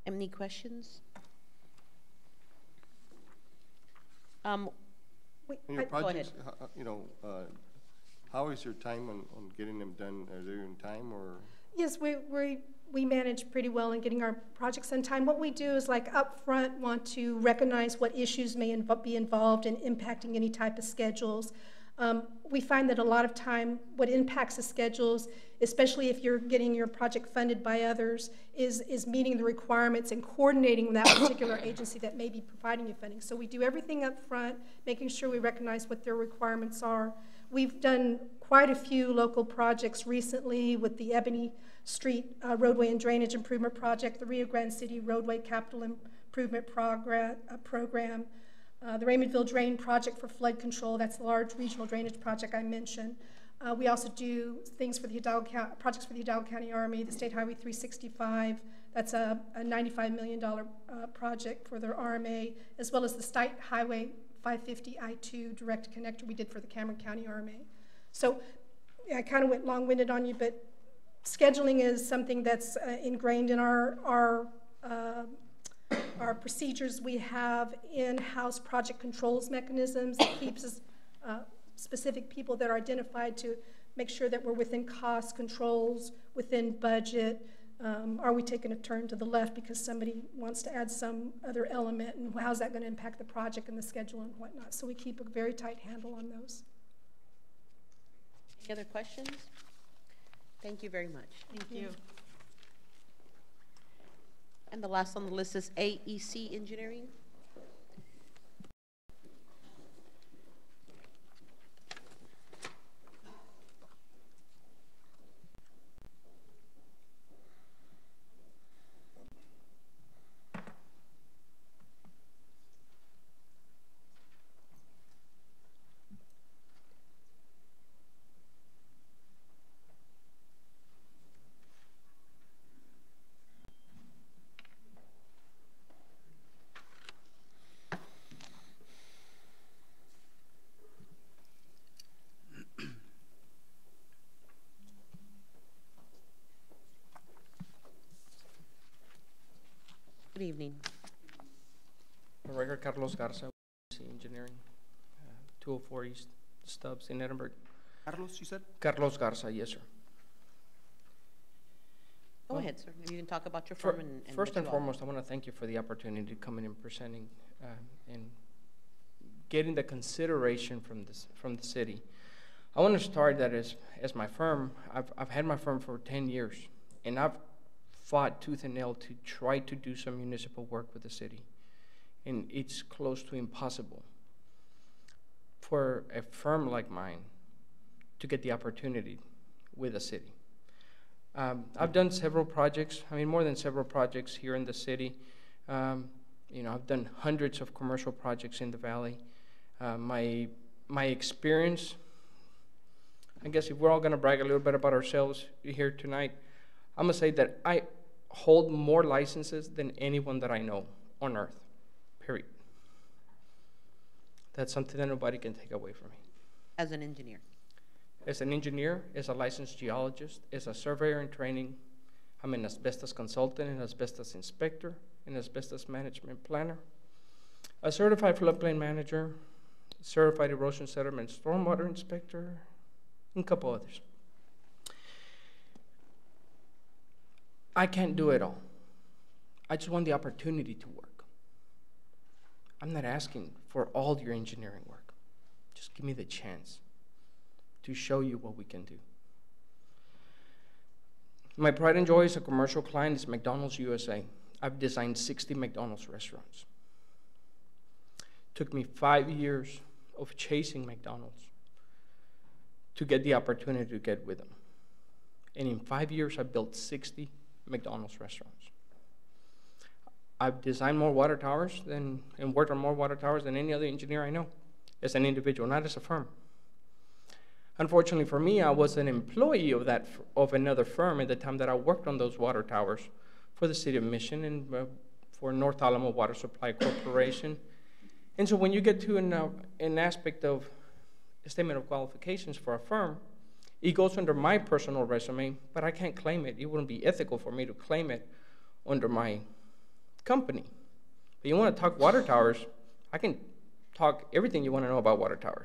Any questions? In your go ahead. projects, how is your time on getting them done? Are they in time or? Yes, we manage pretty well in getting our projects on time. What we do is like upfront want to recognize what issues may be involved in impacting any type of schedules. We find that a lot of time what impacts the schedules, especially if you're getting your project funded by others, is meeting the requirements and coordinating with that particular agency that may be providing you funding. So we do everything up front, making sure we recognize what their requirements are. We've done quite a few local projects recently with the Ebony Street Roadway and Drainage Improvement Project, the Rio Grande City Roadway Capital Improvement Program, the Raymondville Drain Project for flood control. That's the large regional drainage project I mentioned. We also do things for the projects for the Hidalgo County Army, the State Highway 365. That's a $95 million project for their RMA, as well as the State Highway 550 I-2 direct connector we did for the Cameron County RMA. So I kind of went long-winded on you, but scheduling is something that's ingrained in our procedures. We have in-house project controls mechanisms that keeps us specific people that are identified to make sure that we're within cost controls, within budget. Are we taking a turn to the left because somebody wants to add some other element, and how's that going to impact the project and the schedule and whatnot? So we keep a very tight handle on those. Any other questions? Thank you very much. Thank you. And the last on the list is AEC Engineering. Good evening. Director Carlos Garza, Engineering, 204 East Stubbs in Edinburgh. Carlos, you said? Carlos Garza, yes, sir. Go ahead, sir. Maybe you can talk about your firm and first what and you foremost, I want to thank you for the opportunity to come in and presenting and getting the consideration from the city. I want to start that as my firm. I've had my firm for 10 years, and I've fought tooth and nail to try to do some municipal work with the city, and it's close to impossible for a firm like mine to get the opportunity with the city. I've done several projects, more than several projects here in the city. I've done hundreds of commercial projects in the valley. My experience, I guess if we're all gonna brag a little bit about ourselves here tonight, I'm gonna say that I hold more licenses than anyone that I know on earth, period. That's something that nobody can take away from me. As an engineer? As an engineer, as a licensed geologist, as a surveyor in training, I'm an asbestos consultant, an asbestos inspector, an asbestos management planner, a certified floodplain manager, certified erosion sediment stormwater inspector, and a couple others. I can't do it all. I just want the opportunity to work. I'm not asking for all your engineering work. Just give me the chance to show you what we can do. My pride and joy as a commercial client is McDonald's USA. I've designed 60 McDonald's restaurants. Took me 5 years of chasing McDonald's to get the opportunity to get with them. And in 5 years, I built 60 McDonald's restaurants. I've designed more water towers and worked on more water towers than any other engineer I know, as an individual, not as a firm. Unfortunately for me, I was an employee of another firm at the time that I worked on those water towers for the City of Mission and for North Alamo Water Supply Corporation. And so when you get to an aspect of a statement of qualifications for a firm, it goes under my personal resume, but I can't claim it. It wouldn't be ethical for me to claim it under my company. But you want to talk water towers, I can talk everything you want to know about water towers.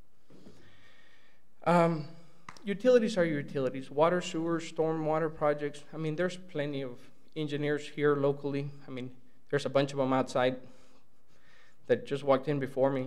Utilities are utilities. Water, sewer, storm water projects. I mean, there's plenty of engineers here locally. I mean, there's a bunch of them outside that just walked in before me.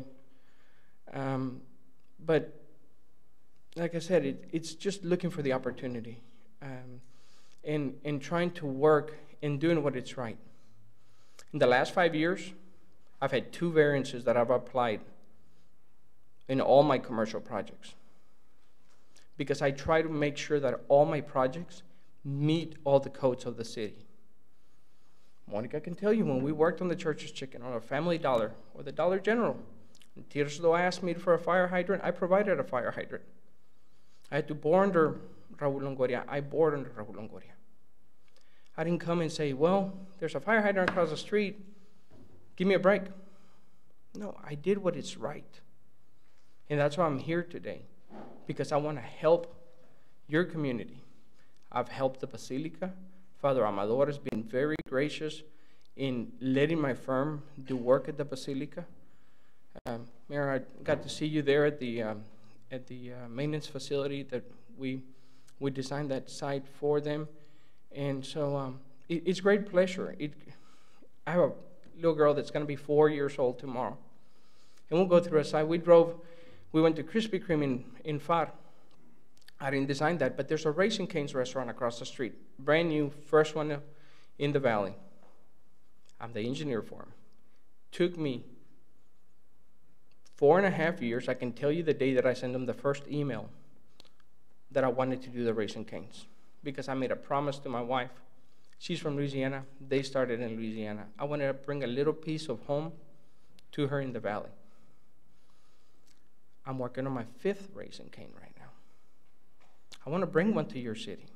But like I said, it's just looking for the opportunity and trying to work and doing what is right. In the last 5 years, I've had 2 variances that I've applied in all my commercial projects, because I try to make sure that all my projects meet all the codes of the city. Monica can tell you, when we worked on the Church's Chicken, or a Family Dollar, or the Dollar General, and Tirso asked me for a fire hydrant, I provided a fire hydrant. I had to bore under Raul Longoria, I bored under Raul Longoria. I didn't come and say, well, there's a fire hydrant across the street, give me a break. No, I did what is right. And that's why I'm here today, because I want to help your community. I've helped the Basilica. Father Amador has been very gracious in letting my firm do work at the Basilica. Mayor, I got to see you there at the maintenance facility that we designed that site for them. And so it's great pleasure. I have a little girl that's going to be 4 years old tomorrow. And we'll go through a site. We went to Krispy Kreme in FAR. I didn't design that, but there's a Raising Cane's restaurant across the street. Brand new, first one in the valley. I'm the engineer for him. Took me 4.5 years. I can tell you the day that I sent them the first email that I wanted to do the Raising Cane's, because I made a promise to my wife. She's from Louisiana. They started in Louisiana. I wanted to bring a little piece of home to her in the valley. I'm working on my 5th Raising Cane right now. I want to bring one to your city.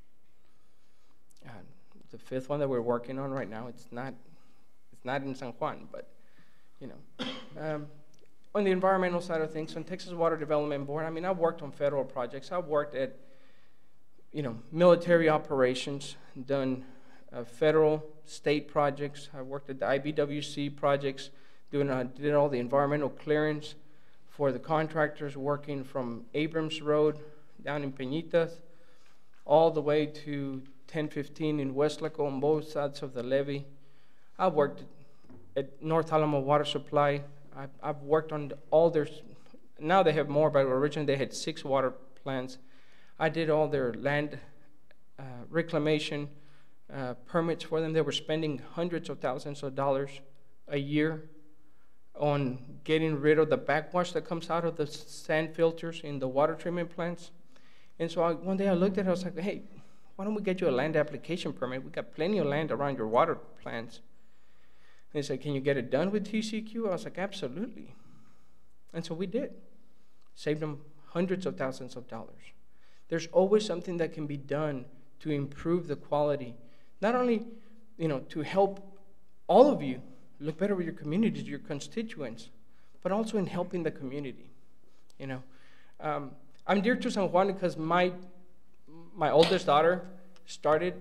The 5th one that we're working on right now, it's not in San Juan, but you know. On the environmental side of things, on Texas Water Development Board, I mean, I've worked on federal projects. I've worked at, you know, military operations, done federal, state projects. I worked at the IBWC projects, did all the environmental clearance for the contractors, working from Abrams Road down in Peñitas, all the way to 1015 in Westlaco on both sides of the levee. I've worked at North Alamo Water Supply. I've worked on all their, now they have more, but originally they had 6 water plants. I did all their land reclamation permits for them. They were spending hundreds of thousands of dollars a year on getting rid of the backwash that comes out of the sand filters in the water treatment plants. And so one day I looked at it, I was like, hey, why don't we get you a land application permit? We got plenty of land around your water plants. And they said, can you get it done with TCQ? I was like, absolutely. And so we did. Saved them hundreds of thousands of dollars. There's always something that can be done to improve the quality, not only, you know, to help all of you look better with your communities, your constituents, but also in helping the community, you know. I'm dear to San Juan because my oldest daughter started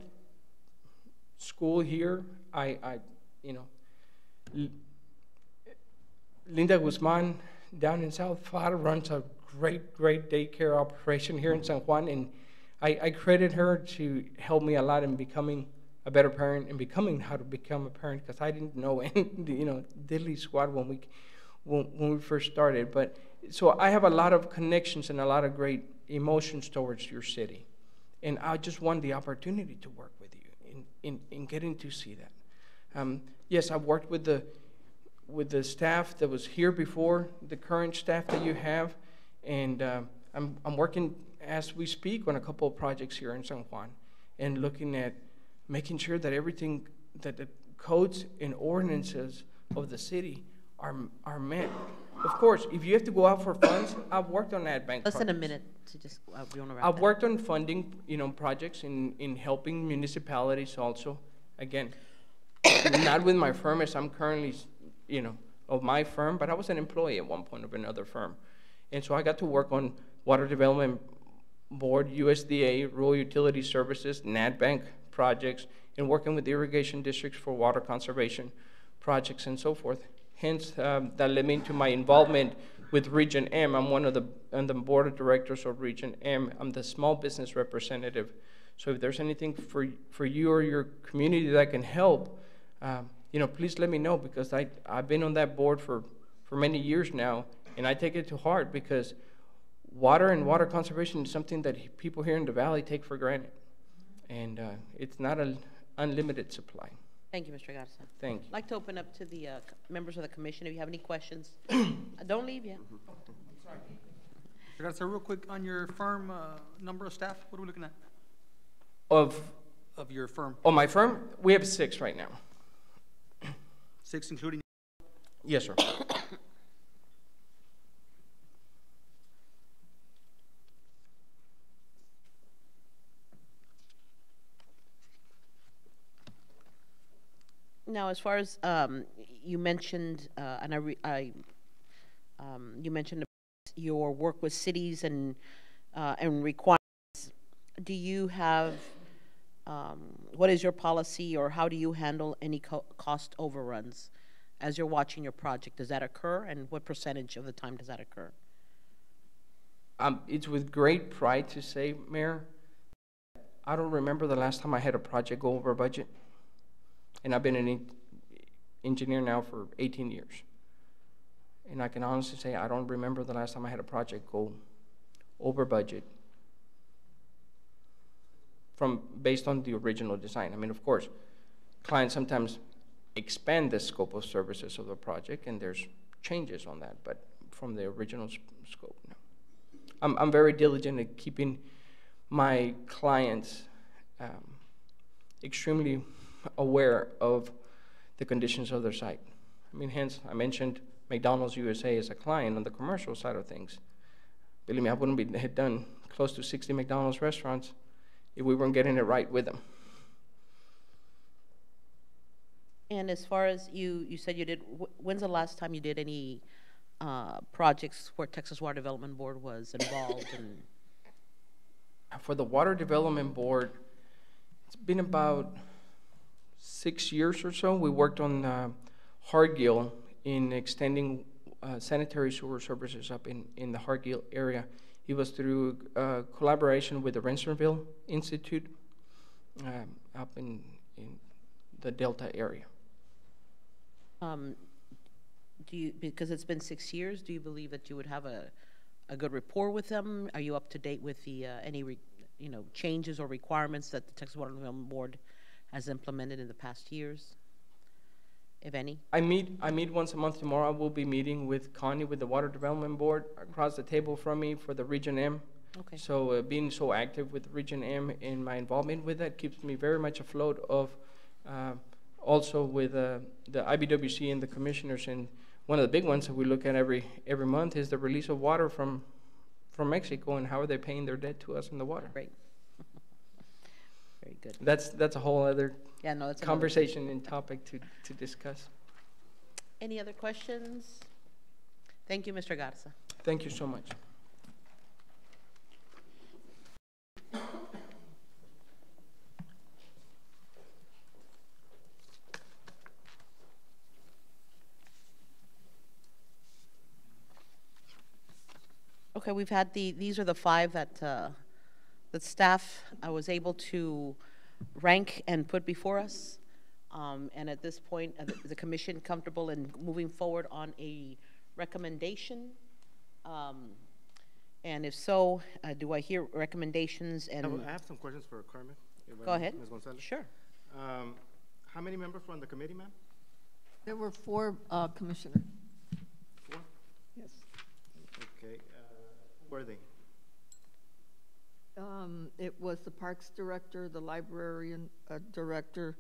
school here. You know, Linda Guzman down in South Florida runs a great daycare operation here in San Juan, and I credit her to help me a lot in becoming a better parent and becoming how to become a parent, because I didn't know, you know, diddly squat when we first started. But so I have a lot of connections and a lot of great emotions towards your city, and I just want the opportunity to work with you in getting to see that. Yes, I've worked with the staff that was here before, the current staff that you have, and I'm working as we speak on a couple of projects here in San Juan, and looking at making sure that everything, that the codes and ordinances of the city are met. Of course, if you have to go out for funds, I've worked on ad bank Less projects. than a minute to just, we want to wrap I've that. worked on funding, you know, projects in helping municipalities also. Again, not with my firm, as I'm currently, you know, of my firm, but I was an employee at one point of another firm. And so I got to work on Water Development Board, USDA, Rural Utility Services, NAD Bank projects and working with irrigation districts for water conservation projects and so forth. Hence, that led me to my involvement with Region M. I'm on the board of directors of Region M. I'm the small business representative. So if there's anything for you or your community that can help, please let me know, because I've been on that board for many years now, and I take it to heart, because water and water conservation is something that people here in the valley take for granted, and it's not an unlimited supply. Thank you, Mr. Garza. Thank you. I'd like to open up to the members of the commission. If you have any questions, don't leave yet. Mr. Garza, real quick, on your firm, number of staff, what are we looking at? Of your firm? Oh, my firm? We have 6 right now. 6 including? Yes, sir. Now, as far as you mentioned, you mentioned your work with cities and requirements. Do you have what is your policy, or how do you handle any cost overruns as you're watching your project? Does that occur, and what percentage of the time does that occur? It's with great pride to say, Mayor, I don't remember the last time I had a project go over budget. And I've been an engineer now for 18 years. And I can honestly say I don't remember the last time I had a project go over budget based on the original design. I mean, of course, clients sometimes expand the scope of services of the project, and there's changes on that, but from the original scope, no. I'm very diligent at keeping my clients extremely aware of the conditions of their site. I mean, hence, I mentioned McDonald's USA as a client on the commercial side of things. Believe me, I wouldn't have done close to 60 McDonald's restaurants if we weren't getting it right with them. And as far as you said you did, when's the last time you did any projects where Texas Water Development Board was involved? And for the Water Development Board, it's been about 6 years or so. We worked on Hartgill in extending sanitary sewer services up in the Hartgill area. It was through collaboration with the Rensselaerville Institute up in the Delta area. Because it's been 6 years, do you believe that you would have a good rapport with them? Are you up to date with the any changes or requirements that the Texas Water Development Board has implemented in the past years, if any? I meet once a month. Tomorrow I will be meeting with Connie with the Water Development Board across the table from me for the Region M. Okay. So being so active with Region M and my involvement with that keeps me very much afloat of also with the IBWC and the commissioners. And one of the big ones that we look at every month is the release of water from Mexico, and how are they paying their debt to us in the water. Great. Very good. That's a whole other conversation and topic to discuss. Any other questions? Thank you, Mr. Garza. Thank you so much. Okay, we've had these are the 5 that staff was able to rank and put before us. And at this point, is the commission comfortable in moving forward on a recommendation? And if so, do I hear recommendations? And I have some questions for Carmen. Go ahead. Ms. Gonzalez. Sure. How many members were on the committee, ma'am? There were 4 commissioners. 4? Yes. Okay. Were they? It was the Parks Director, the Librarian Director,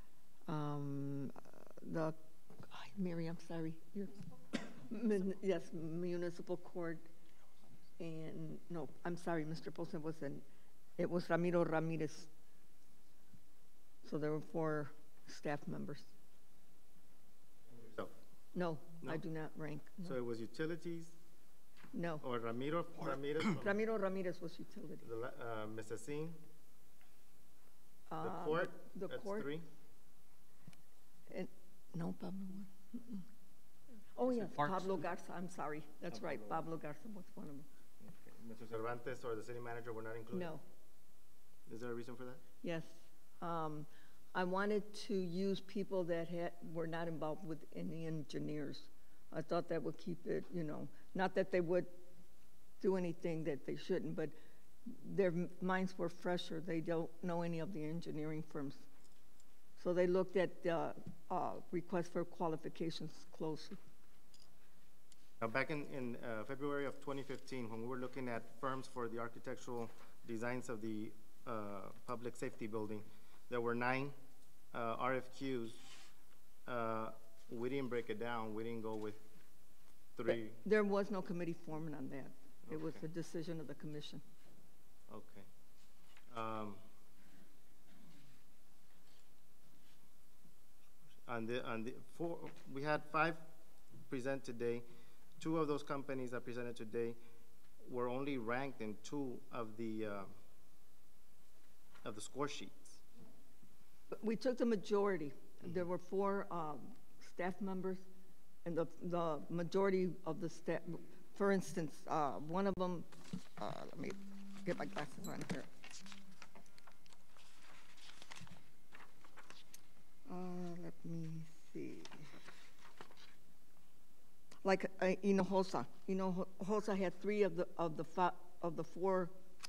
Mary, I'm sorry. Yes, Municipal Court, and, no, I'm sorry, Mr. Posen it was Ramiro Ramirez. So there were 4 staff members. No, I do not rank. No. So it was utilities? No. Or Ramiro Ramirez? Ramiro Ramirez was utilities. Ms. Asin? The court, The that's court. 3. And, no, Pablo. Mm-mm. Oh, Is it yes, Parks? Pablo Garza, I'm sorry. That's right, Pablo Pablo Garza was one of them. Mr. Cervantes or the city manager were not included? No, Is there a reason for that? yes. I wanted to use people that were not involved with any engineers. I thought that would keep it, not that they would do anything that they shouldn't, but their minds were fresher. They don't know any of the engineering firms. So they looked at the request for qualifications closer. Now, back in February of 2015, when we were looking at firms for the architectural designs of the public safety building, there were 9 RFQs. We didn't break it down. We didn't go with 3. There was no committee formed on that. It was Okay. a decision of the commission. Okay. On the 4, we had 5 present today. 2 of those companies that presented today were only ranked in 2 of the score sheets. We took the majority. There were 4 staff members, and the majority of the staff, for instance, one of them, let me get my glasses on here. Let me see. Like, Hinojosa. Hinojosa had 3 of the 4.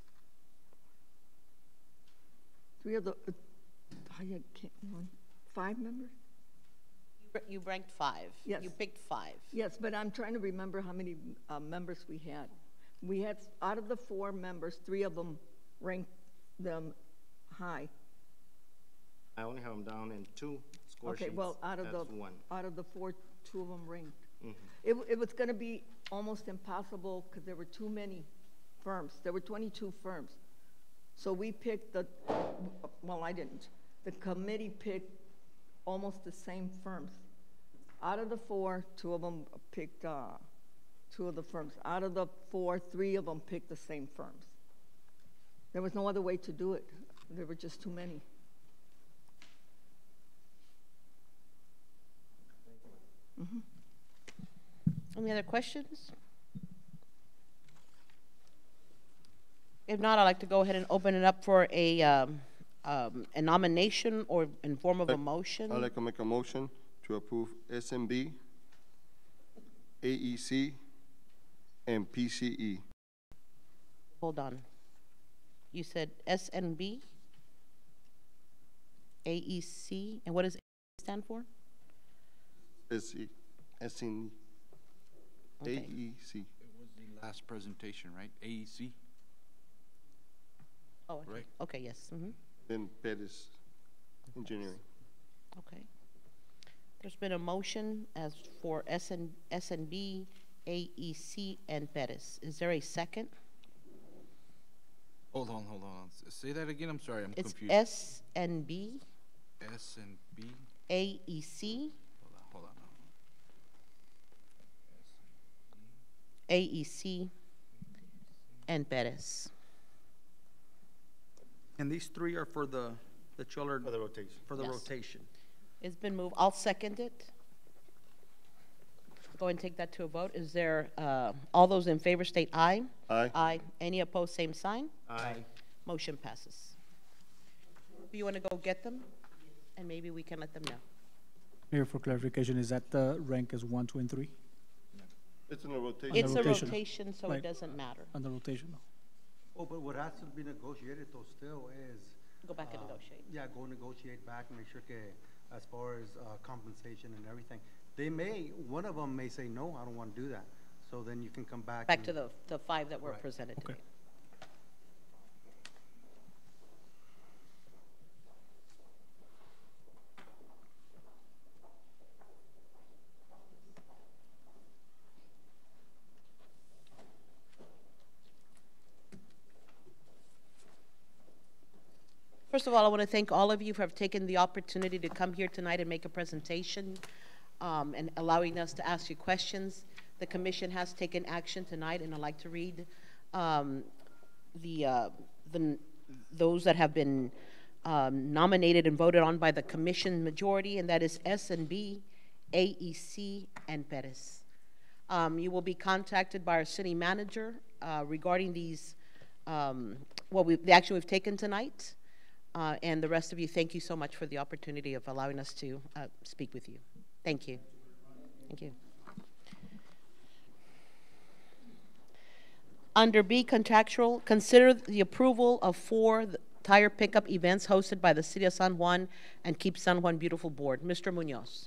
3 of the, I can't, 5 members? You ranked 5. Yes. You picked 5. Yes, but I'm trying to remember how many members we had. We had, out of the 4 members, 3 of them ranked them high. I only have them down in 2 score sheets. Okay, well, out of That's the 1. out of the 4, 2 of them ranked. Mm-hmm. It was going to be almost impossible because there were too many firms. There were 22 firms. So we picked well, I didn't. The committee picked almost the same firms. Out of the 4, 2 of them picked 2 of the firms. Out of the 4, 3 of them picked the same firms. There was no other way to do it. There were just too many. Mm-hmm. Any other questions? If not, I'd like to go ahead and open it up for a nomination or in form of a motion. I'd like to make a motion to approve SMB, AEC, and PCE. Hold on. You said SNB, AEC, and what does AEC stand for? SE, SNE, Okay. AEC. It was the last presentation, right? AEC? Oh, okay. Right. Okay, yes. Mm-hmm. Then Pettis Engineering. Okay. There's been a motion as for SNB, AEC, and Pettis. Is there a second? Hold on. Say that again, I'm sorry, I'm It's confused. SNB, S and B? AEC, Hold on. AEC, and Pettis. And these 3 are for the chiller? For the rotation. For the Yes. rotation. It's been moved. I'll second it. Go ahead and take that to a vote. Is there, all those in favor state aye. Aye. Aye. Any opposed, same sign. Aye. Motion passes. Do you want to go get them? And maybe we can let them know. Mayor, for clarification, is that the rank as 1, 2, and 3? It's in a rotation. It's a rotation. rotation, so it Right. doesn't matter. On the rotation, no. Oh, but what has to be negotiated though still is. Go back and negotiate. Yeah, go negotiate back, make sure as far as compensation and everything. One of them may say, no, I don't want to do that. So then you can come back. Back and- to the 5 that were Right. presented Okay. today. First of all, I want to thank all of you for taking the opportunity to come here tonight and make a presentation and allowing us to ask you questions. The commission has taken action tonight, and I'd like to read those that have been nominated and voted on by the commission majority, and that is S&B, AEC, and Perez. You will be contacted by our city manager regarding these, the action we've taken tonight. And the rest of you, thank you so much for the opportunity of allowing us to speak with you. Thank you. Thank you. Under B, contractual, consider the approval of 4 tire pickup events hosted by the City of San Juan and Keep San Juan Beautiful Board. Mr. Munoz.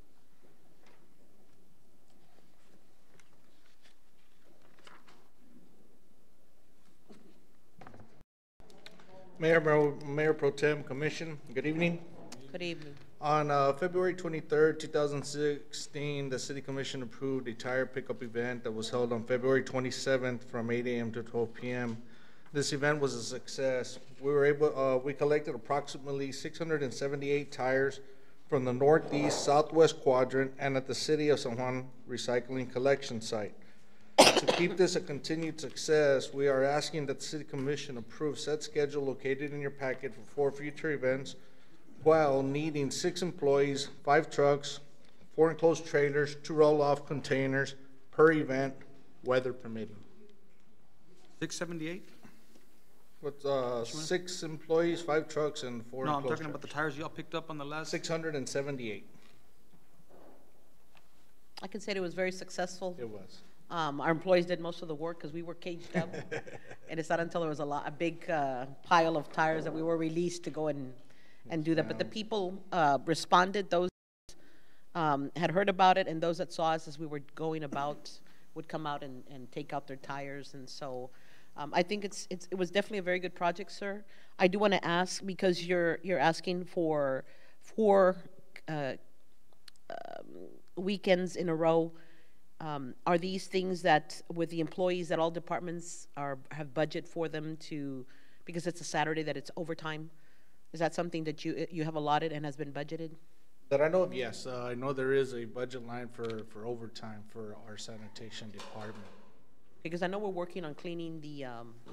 Mayor Pro Tem, Commission, good evening. Good evening. On February 23rd, 2016, the City Commission approved a tire pickup event that was held on February 27th from 8 a.m. to 12 p.m. This event was a success. We collected approximately 678 tires from the northeast, southwest quadrant and at the City of San Juan recycling collection site. To keep this a continued success, we are asking that the City Commission approve said schedule located in your packet for 4 future events, while needing 6 employees, 5 trucks, 4 enclosed trailers, 2 roll-off containers per event, weather permitting. 678? With 6 employees, 5 trucks, and 4 No, I'm enclosed talking about the trailers. tires y'all picked up on the last. 678. I can say it was very successful. It was. Our employees did most of the work because we were caged up. And it's not until there was a big pile of tires that we were released to go and do that. But the people responded. Those had heard about it, and those that saw us as we were going about would come out and take out their tires. And so I think it was definitely a very good project, sir. I do want to ask, because you're asking for 4 weekends in a row. Are these things that, with the employees, that all departments have budget for them to, because it's a Saturday, that it's overtime? Is that something that you have allotted and has been budgeted? That I know of, yes. I know there is a budget line for overtime for our sanitation department. Because I know we're working on cleaning the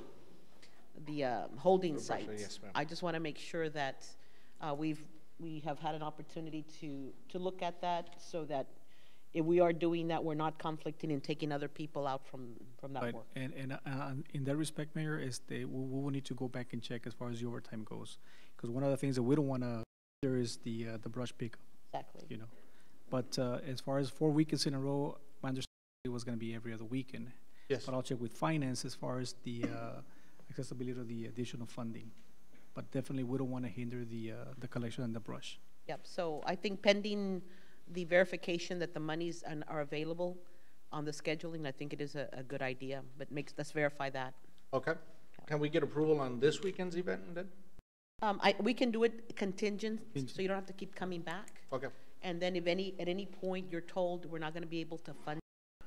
holding sites. Yes, ma'am. I just want to make sure that we have had an opportunity to look at that, so that if we are doing that, we're not conflicting and taking other people out from that Right. work. And in that respect, Mayor, we will need to go back and check as far as the overtime goes, because one of the things that we don't want to there is the brush pickup. Exactly. You know, but as far as 4 weekends in a row, my understanding it was going to be every other weekend. Yes. But I'll check with finance as far as the accessibility of the additional funding. But definitely, we don't want to hinder the collection and the brush. Yep. So I think pending the verification that the monies are available on the scheduling, I think it is a good idea. But let's verify that. Okay. Can we get approval on this weekend's event then? We can do it contingent, so you don't have to keep coming back. Okay. And then if at any point you're told we're not going to be able to fund,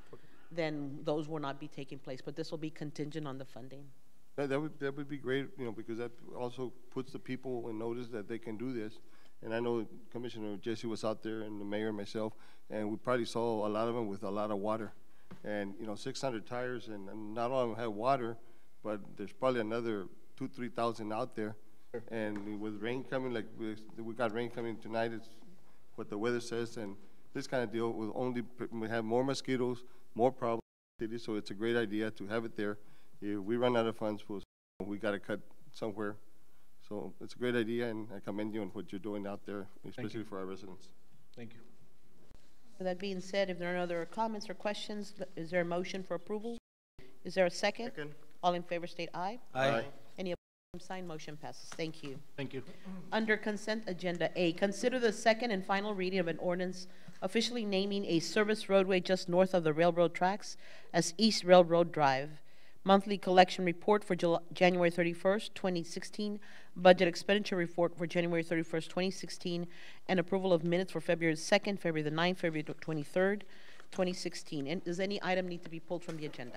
then those will not be taking place. But this will be contingent on the funding. That would be great, you know, because that also puts the people in notice that they can do this. And I know Commissioner Jesse was out there, and the mayor and myself, and we probably saw a lot of them with a lot of water. And, you know, 600 tires, and not all of them have water, but there's probably another 2,000 to 3,000 out there. Sure. And with rain coming, like we got rain coming tonight, it's what the weather says, and this kind of deal will we have more mosquitoes, more problems in the city, so it's a great idea to have it there. If we run out of funds, we got to cut somewhere. So it's a great idea, and I commend you on what you're doing out there, especially for our residents. Thank you. With that being said, if there are no other comments or questions, is there a motion for approval? Is there a second? Second. All in favor state aye. Aye. Any opposed, sign, motion passes. Thank you. Thank you. Under consent agenda A, consider the second and final reading of an ordinance officially naming a service roadway just north of the railroad tracks as East Railroad Drive. Monthly collection report for January 31st, 2016, budget expenditure report for January 31st, 2016, and approval of minutes for February 2nd, February the 9th, February 23rd, 2016. And does any item need to be pulled from the agenda?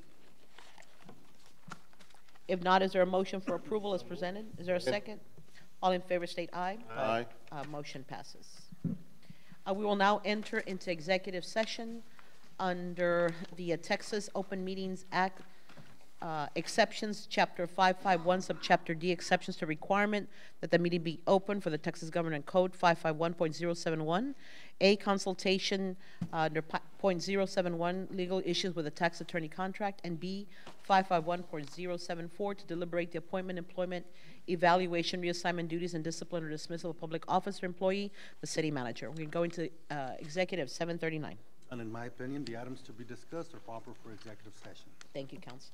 If not, is there a motion for approval as presented? Is there a second? All in favor state aye. Aye. Motion passes. We will now enter into executive session under the Texas Open Meetings Act exceptions, Chapter 551, Subchapter D, exceptions to requirement that the meeting be open for the Texas Government Code 551.071. A, consultation under .071, legal issues with a tax attorney contract. And B, 551.074, to deliberate the appointment, employment, evaluation, reassignment duties, and discipline or dismissal of public officer, employee, the city manager. We go into executive 7:39. And in my opinion, the items to be discussed are proper for executive session. Thank you, counsel.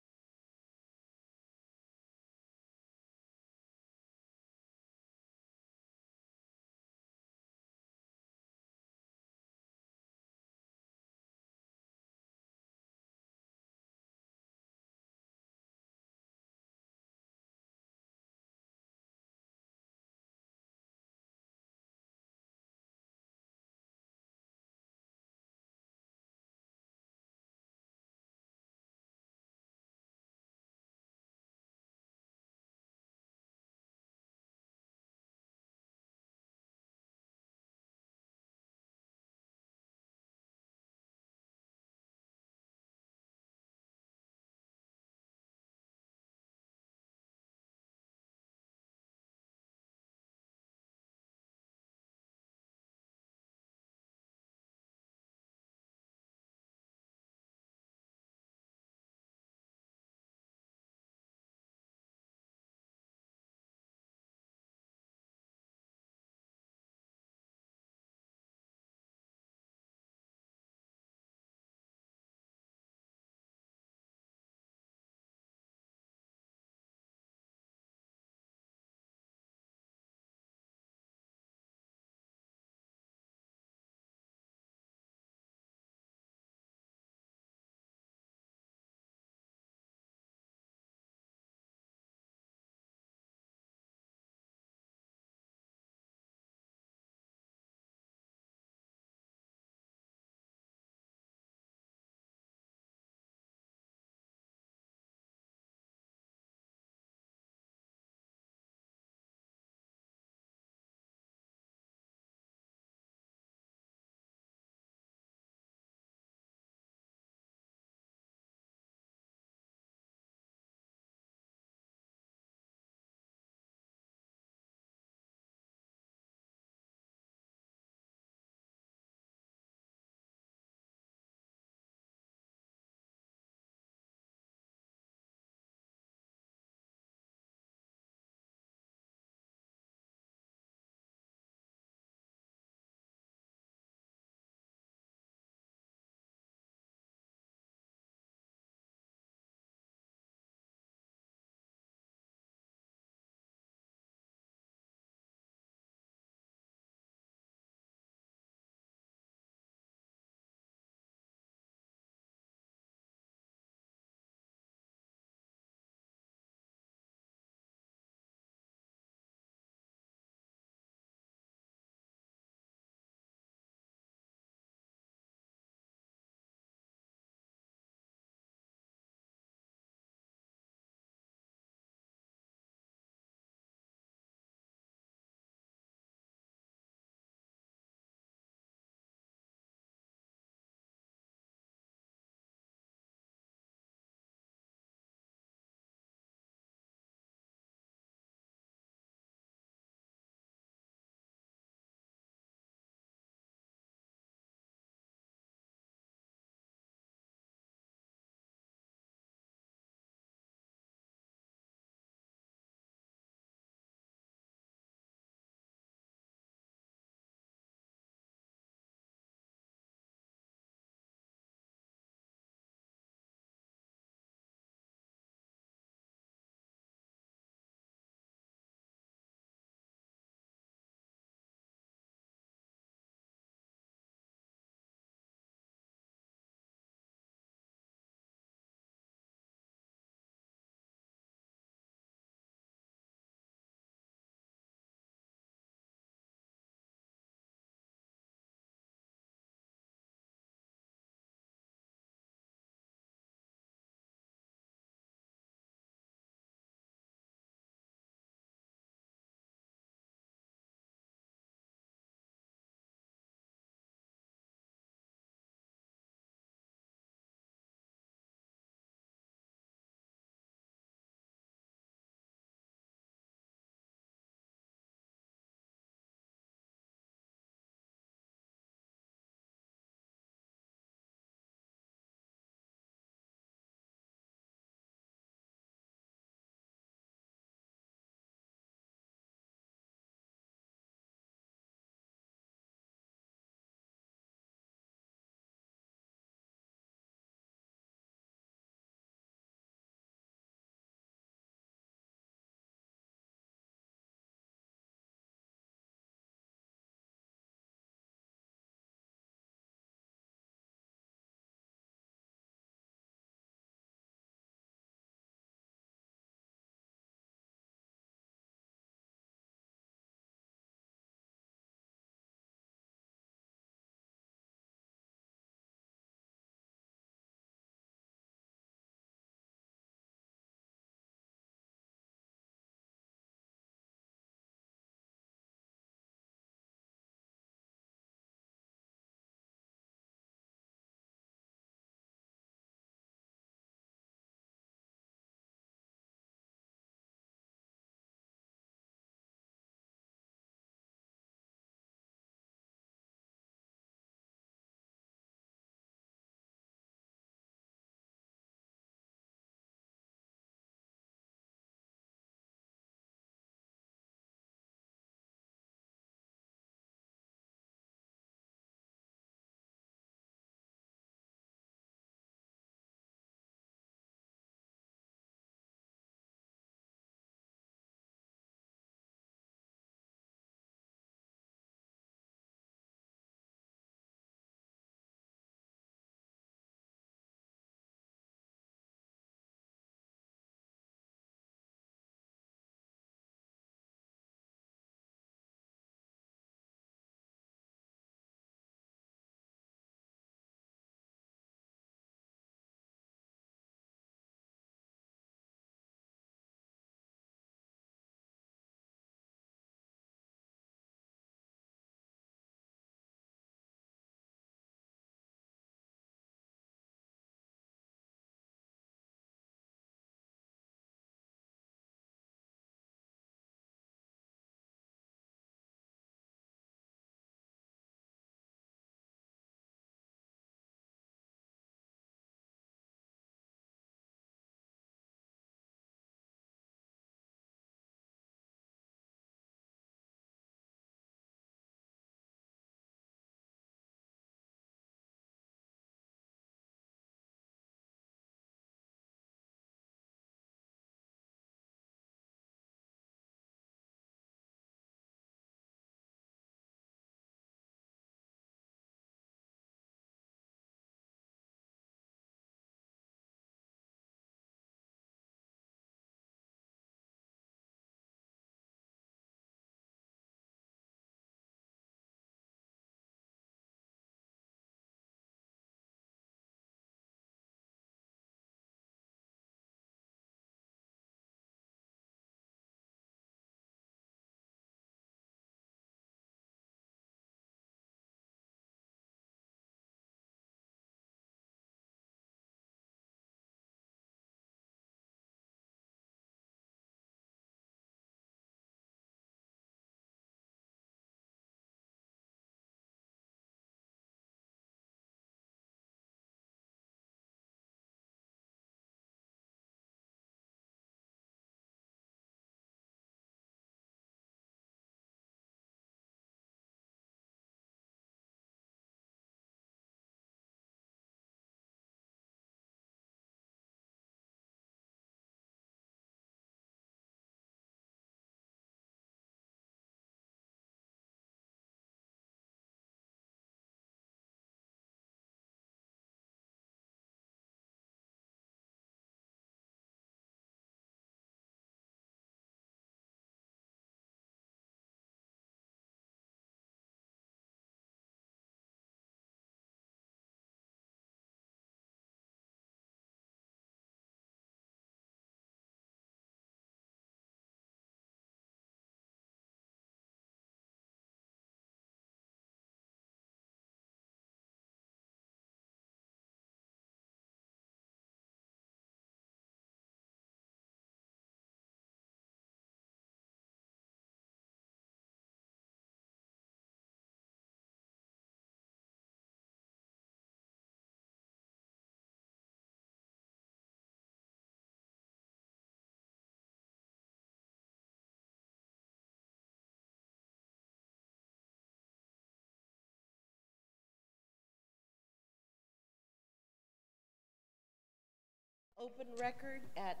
Open record at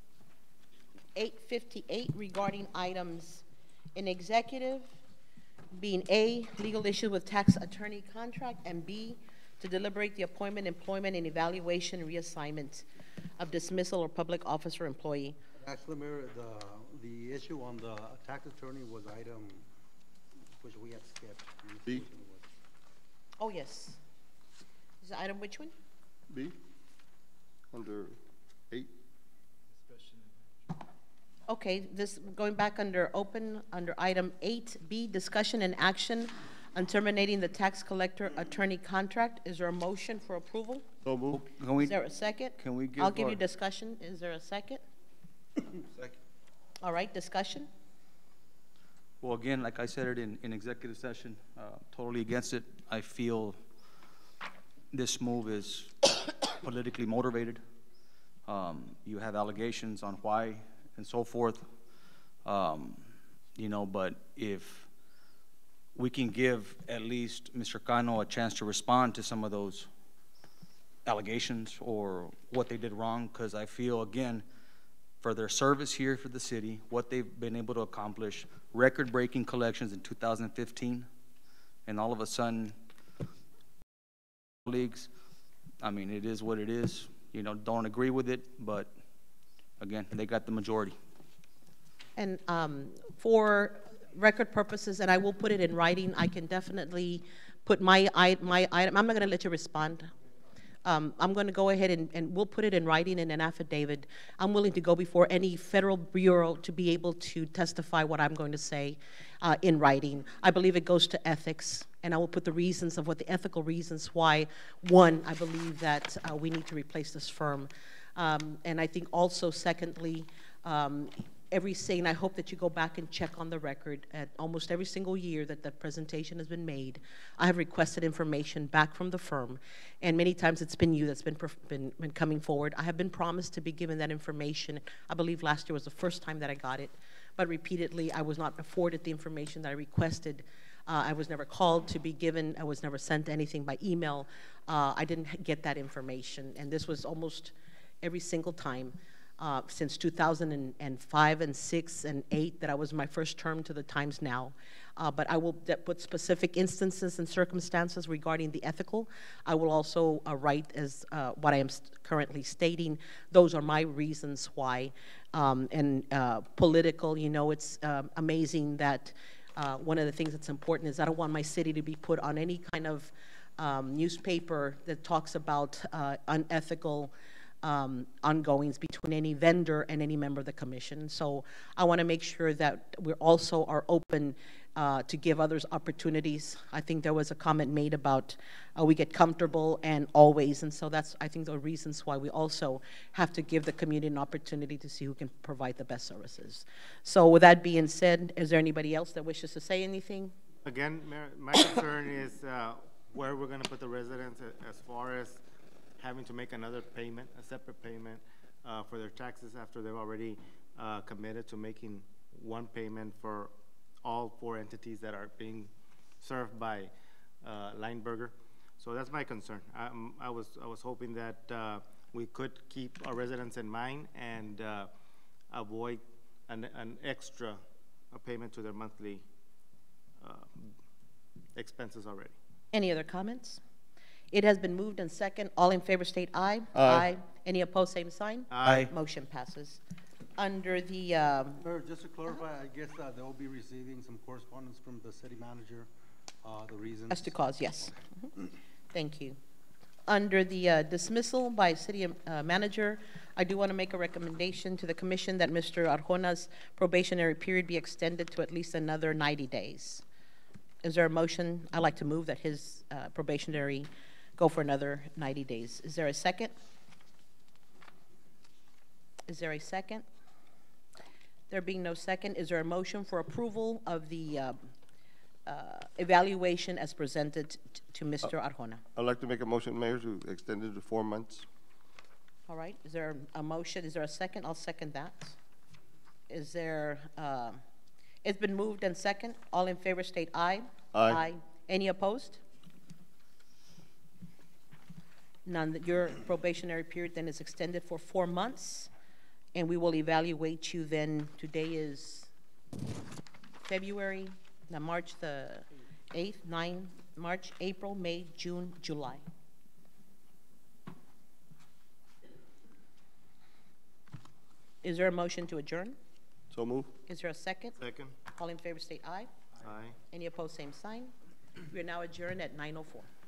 8:58 regarding items in executive, being A, legal issue with tax attorney contract, and B, to deliberate the appointment, employment, and evaluation reassignment of dismissal or public officer employee. Actually, Mayor, the issue on the tax attorney was item which we had skipped. B. Oh, yes. Is the item which one? B, under 8. Okay, this, going back under open, under item 8B, discussion and action on terminating the tax collector attorney contract. Is there a motion for approval? So moved. Is there a second? Can we give I'll give our- you discussion. Is there a second? Second. All right, discussion? Well, again, like I said it in executive session, totally against it. I feel this move is politically motivated. You have allegations on why and so forth. You know, but if we can give at least Mr. Cano a chance to respond to some of those allegations or what they did wrong, because I feel, again, for their service here for the city, what they've been able to accomplish, record-breaking collections in 2015, and all of a sudden, colleagues, I mean, it is what it is. You know, don't agree with it, but again, they got the majority. And for record purposes, and I will put it in writing, I can definitely put my item, I'm not going to let you respond. I'm going to go ahead and we'll put it in writing in an affidavit. I'm willing to go before any federal bureau to be able to testify what I'm going to say in writing. I believe it goes to ethics, and I will put the reasons of what the ethical reasons why, one, I believe that we need to replace this firm. And I think also, secondly, and I hope that you go back and check on the record at almost every single year that the presentation has been made. I have requested information back from the firm, and many times it's been you that's been coming forward. I have been promised to be given that information. I believe last year was the first time that I got it, but repeatedly I was not afforded the information that I requested. I was never called to be given. I was never sent anything by email. I didn't get that information, and this was almost every single time. Since 2005 and 6 and 8 that I was my first term to the Times Now. But I will put specific instances and circumstances regarding the ethical. I will also write as what I am currently stating. Those are my reasons why. And political, you know, it's amazing that one of the things that's important is I don't want my city to be put on any kind of newspaper that talks about unethical ongoings between any vendor and any member of the commission. So I want to make sure that we also are open to give others opportunities. I think there was a comment made about we get comfortable and always, and so that's, I think, the reasons why we also have to give the community an opportunity to see who can provide the best services. So with that being said, is there anybody else that wishes to say anything? Again, Mayor, my concern is where we're going to put the residents as far as having to make another payment, a separate payment for their taxes after they've already committed to making one payment for all 4 entities that are being served by Lineberger. So that's my concern. I was hoping that we could keep our residents in mind and avoid an extra payment to their monthly expenses already. Any other comments? It has been moved and second. All in favor state aye. Aye. Any opposed, same sign. Aye. Motion passes. Under the Mayor, just to clarify, I guess they will be receiving some correspondence from the city manager, the reasons. as to cause, yes. Thank you. Under the dismissal by city manager, I do want to make a recommendation to the commission that Mr. Arjona's probationary period be extended to at least another 90 days. Is there a motion? I'd like to move that his probationary go for another 90 days. Is there a second? Is there a second? There being no second, is there a motion for approval of the evaluation as presented to Mr. Arjona? I'd like to make a motion, Mayor, to extend it to 4 months. All right, is there a motion? Is there a second? I'll second that. Is there, it's been moved and second. All in favor state aye. Aye. Any opposed? None, your probationary period then is extended for 4 months, and we will evaluate you then. Today is February, now March the 8th, 9, March, April, May, June, July. Is there a motion to adjourn? So move. Is there a second? Second. All in favor state aye. Aye. Any opposed, same sign. We are now adjourned at 9:04.